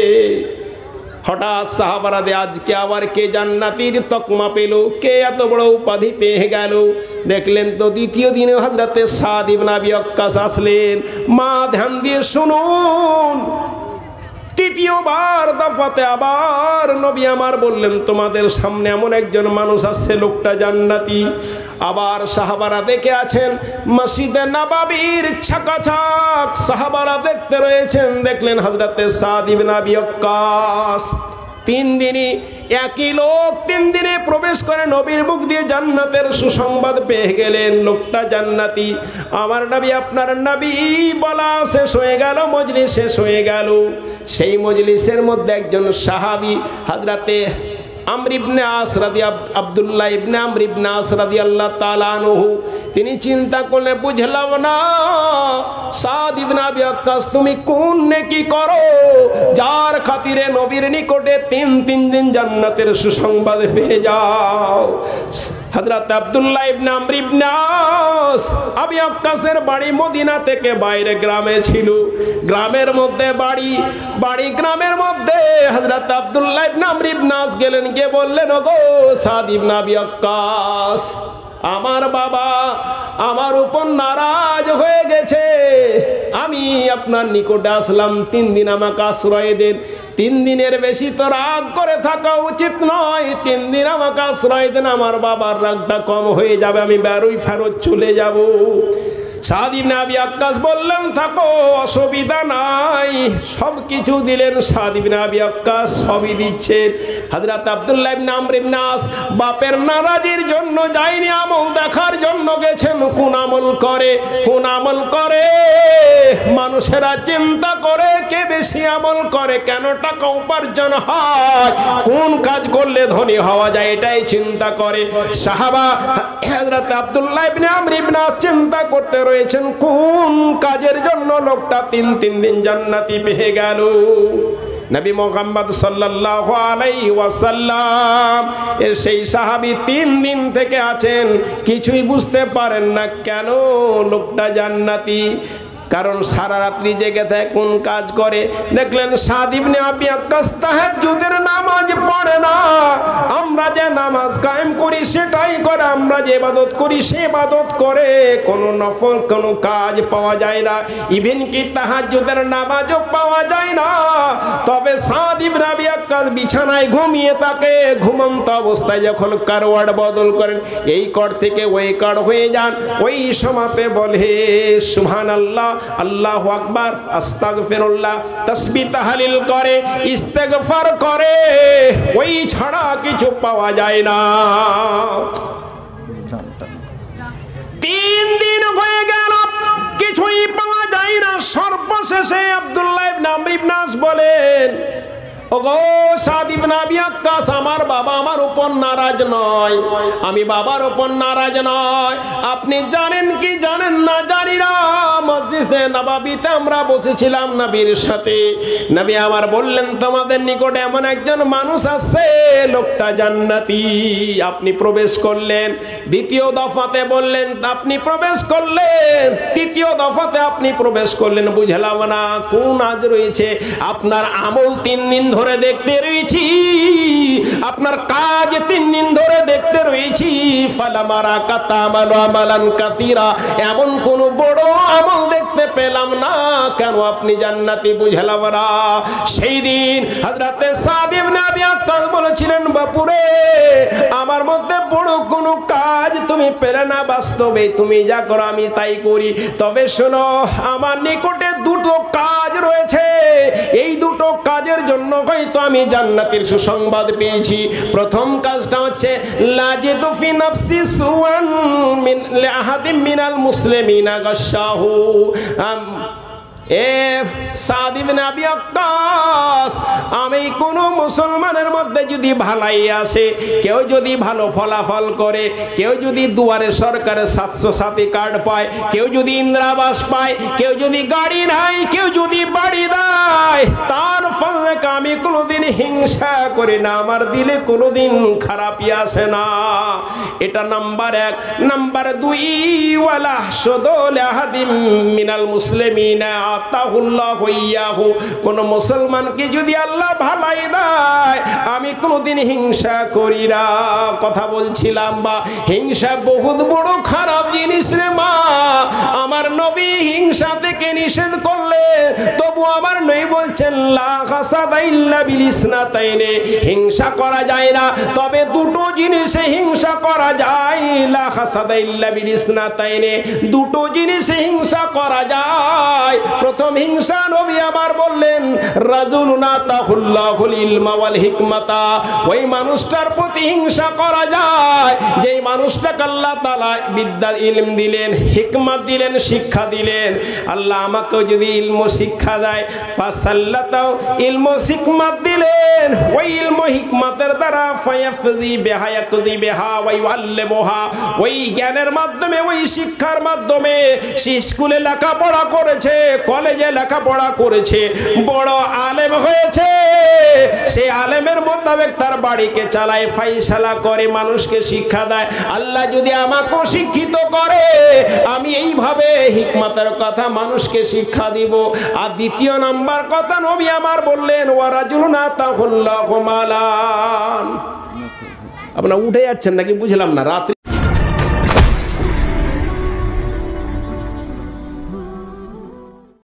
[SPEAKER 1] হঠাৎ সাহাবারা দে আজকে আবার কে জান্নাতির তকমা পেল, কে এত বড় উপাধি পেয়ে গেল? দেখলেন তো দ্বিতীয় দিনে হযরতে সাদ ইবনে আবি ওয়াক্কাস আসলেন। মা ধ্যান দিয়ে শুনুন, তৃতীয়বার দফাতে আবার নবী আমার বললেন, তোমাদের সামনে এমন একজন মানুষ আসছে, লোকটা জান্নাতি। আবার সাহাবারা দেখে আছেন মসজিদে নববীর ছাকাছাক, সাহাবারা দেখতে রয়েছেন। দেখলেন হযরতে সাদ ইবনে আবি ওয়াক্কাস 3 দিনই একই লোক 3 দিনে প্রবেশ করে নবীর মুখ দিয়ে জান্নাতের সুসংবাদ পেয়ে গেলেন, লোকটা জান্নাতি। আমার নবী, আপনার নবী বলা শেষ হয়ে গেল, মজলিস শেষ হয়ে গেল। সেই মজলিসের মধ্যে একজন সাহাবী হযরতে আমর ইবনে আস আব্দুল্লাহ ইবনে আমর ইবনে আস রাদিয়াল্লাহু তাআলা আনহু, তিনি চিন্তা করলে, বুঝলাম না সাদ ইবনে আবি ওয়াক্কাস তুমি কোন নেকি করো যার খাতিরে নবীর নিকটে 3 দিন জান্নাতের সুসংবাদ পেয়ে যাও। হযরত আব্দুল্লাহ ইবনে আমর ইবনে আস আবি ওয়াক্কাসের বাড়ি মদিনা থেকে বাইরে গ্রামে ছিল, গ্রামের মধ্যে বাড়ি গ্রামের মধ্যে। হযরত আব্দুল্লাহ ইবনে আমর ইবনে আস গেলেন, গিয়ে বললেন, ওগো সাদ ইবনে আবি ওয়াক্কাস, আমার বাবা আমার উপর নারাজ হয়ে গেছে, আমি আপনার নিকটে আসলাম, 3 দিন আমাকে আশ্রয় দেন। 3 দিনের বেশি তো রাগ করে থাকা উচিত নয়, 3 দিন আমাকে আশ্রয় দেন, আমার বাবার রাগটা কম হয়ে যাবে, আমি বেরোই ফেরত চলে যাব। সাদ ইবনে আবি ওয়াক্কাস বললেন থাকো, অসুবিধা নাই। সব কিছু দিলেন সাদ ইবনে আবি ওয়াক্কাস, সবই দিচ্ছেন। হযরত আব্দুল্লাহ ইবনে আমর ইবনে আস বাপের নারাজির জন্য যায়নি, আমল দেখার জন্য গেছেন। কোন আমল করে, কোন আমল করে মানুষেরা চিন্তা করে, কে বেশি আমল করে, কেন টাকা উপার্জন হয়, কোন কাজ করলে ধনী হওয়া যায়, এটাই চিন্তা করে। সাহাবা হযরত আব্দুল্লাহ ইবনে আমর ইবনে আস চিন্তা করতে রয়েছেন কোন কাজের জন্য লোকটা 3 দিন জান্নাতি পেয়ে গেল। নবী মুহাম্মদ সাল্লাল্লাহু আলাইহি ওয়াসাল্লাম এর সেই সাহাবী 3 দিন থেকে আছেন, কিছুই বুঝতে পারেন না কেন লোকটা জান্নাতি। কারণ সারা রাত্রি জেগে থাকে, কোন কাজ করে। দেখলেন সাদ ইবনে আবি ওয়াক্কাস তাহাজ্জুদের নামাজ পড়ে না, আমরা যে নামাজ কায়েম করি সেটাই করে, আমরা যে ইবাদত করি সে ইবাদত করে, কোনো নফল কোনো কাজ পাওয়া যায় না, ইভেন কি তাহাজ্জুদের নামাজও পাওয়া যায় না। তবে সাদ ইবনে আবি ওয়াক্কাস বিছানায় ঘুমিয়ে থাকে, ঘুমন্ত অবস্থায় যখন কারওয়াট বদল করেন, এই কড় থেকে ওই কড় হয়ে যান, ওই সময়তে বলে সুবহানাল্লাহ, আল্লাহু আকবার, আস্তাগফিরুল্লাহ, তাসবিহ তাহলিল করে, ইস্তেগফার করে, ওই ছাড়া কিছু পাওয়া যায় না। 3 দিন হয়ে গেল, কিছুই পাওয়া যায় না। সর্বশেষে আব্দুল্লাহ ইবনে আমর ইবনে আস বলেন, ওগো সাদ ইবনে আবি ওয়াক্কাস, আমার বাবা আমার উপর নারাজ নয়, আমি বাবার উপর নারাজ নয়। আপনি জানেন কি জানেন না জানি না, মসজিদে নববীতে আমরা বসেছিলাম নবীর সাথে, নবী আমার বললেন তোমাদের নিকটে এমন একজন মানুষ আছে, লোকটা জান্নাতি। আপনি প্রবেশ করলেন, দ্বিতীয় দফাতে বললেন আপনি প্রবেশ করলেন, তৃতীয় দফাতে আপনি প্রবেশ করলেন, বুঝলাম না কোন আজ রয়েছে। আপনার আমল 3 দিন ধরে দেখতে রয়েছি, আপনার কাজ 3 দিন ধরে দেখতে রয়েছি, ফালামারা কাতামালু আমালান কাসীরা, এমন কোন বড় আমল দেখতে পেলাম না, কেন আপনি জান্নাতি বুঝলাম না। সেই দিন হযরতে সাদ ইবনে আবি ওয়াক্কাস বলেছিলেন, বাপুরে আমার মধ্যে বড় কোন কাজ তুমি পেলে না, বাস্তবে তুমি যা করো আমি তাই করি। তবে শোনো, আমার নিকটে 2টো কাজ রয়েছে, এই 2টো কাজের জন্য হয়তো আমি জান্নাতের সুসংবাদ পেয়েছি। প্রথম কাজটা হচ্ছে লাজিদু ফি নাফসি সুওয়ান মিন লিআহাদিম মিনাল মুসলিমিনা গাশাহু। সাদ ইবনে আবি ওয়াক্কাস, আমি কোন মুসলমানের মধ্যে যদি ভালাই আসে, কেউ যদি ভালো ফলাফল করে, কেউ যদি দুয়ারে সরকারের 707 কার্ড পায়, কেউ যদি ইন্দিরাবাস পায়, কেউ যদি গাড়ি নাই, কেউ যদি বাড়ি দেয়, তার ফলে আমি কোনোদিন হিংসা করি না, আমার দিলে কোনোদিন খারাপই আসে না। এটা নাম্বার 1। নাম্বার 2, ওয়ালা হাসদু লিআহাদিম মিনাল মুসলিমিনা আতাহুল্লাহু ইয়াহু, কোন মুসলমানকে যদি আল্লাহ ভালাই দেয় আমি কোনোদিন হিংসা করি না। কথা বলছিলাম বা হিংসা বহুত বড় খারাপ জিনিস রে মা। আমার নবী হিংসা থেকে নিষেধ করলে, তবু আমার নবী বলছেন লা হাসাদা ইল্লা বিল ইসনাতাইনি, হিংসা করা যায় না, তবে 2টো জিনিসে হিংসা করা যায়। লা হাসাদা ইল্লা বিল ইসনাতাইনি, 2টো জিনিসে হিংসা করা যায়। প্রথম হিংসা নবী আমার বললেন রাজুলুন আতাহুল্লাহুল ইলমা ওয়াল হিকমাতা, ওই মানুষটার প্রতি হিংসা করা যায় যেই মানুষটাকে আল্লাহ তাআলা বিদ্যা ইলম দিলেন, হিকমত দিলেন, শিক্ষা দিলেন। আল্লাহ আমাকেও যদি ইলম শিক্ষা দেয়, ফাসাল্লাতাও ইলম হিকমত দিলেন, ওই ইলম হিকমতের দ্বারা ফায়াফজি বিহা ইয়াকদি বিহা ওয়া ইউআল্লিমুহা, ওই জ্ঞানের মাধ্যমে, ওই শিক্ষার মাধ্যমে সে স্কুলে লেখাপড়া করেছে, কলেজে লেখাপড়া করেছে, বড় আলেম হয়েছে, সে আলেমের মোতাবেক তার বাড়িকে চালায়, ফাইসালা করে, মানুষকে শিক্ষা দেয়। আল্লাহ যদি আমাকে শিক্ষিত করে, আমি এইভাবে হিকমতের কথা মানুষকে শিক্ষা দিব। আর দ্বিতীয় নাম্বার কথা নবী আমার বললেন ওয়া রাজুলুন আতাহুল্লাহু মালান। আপনারা উঠে যাচ্ছেন নাকি বুঝলাম না। রাত্রি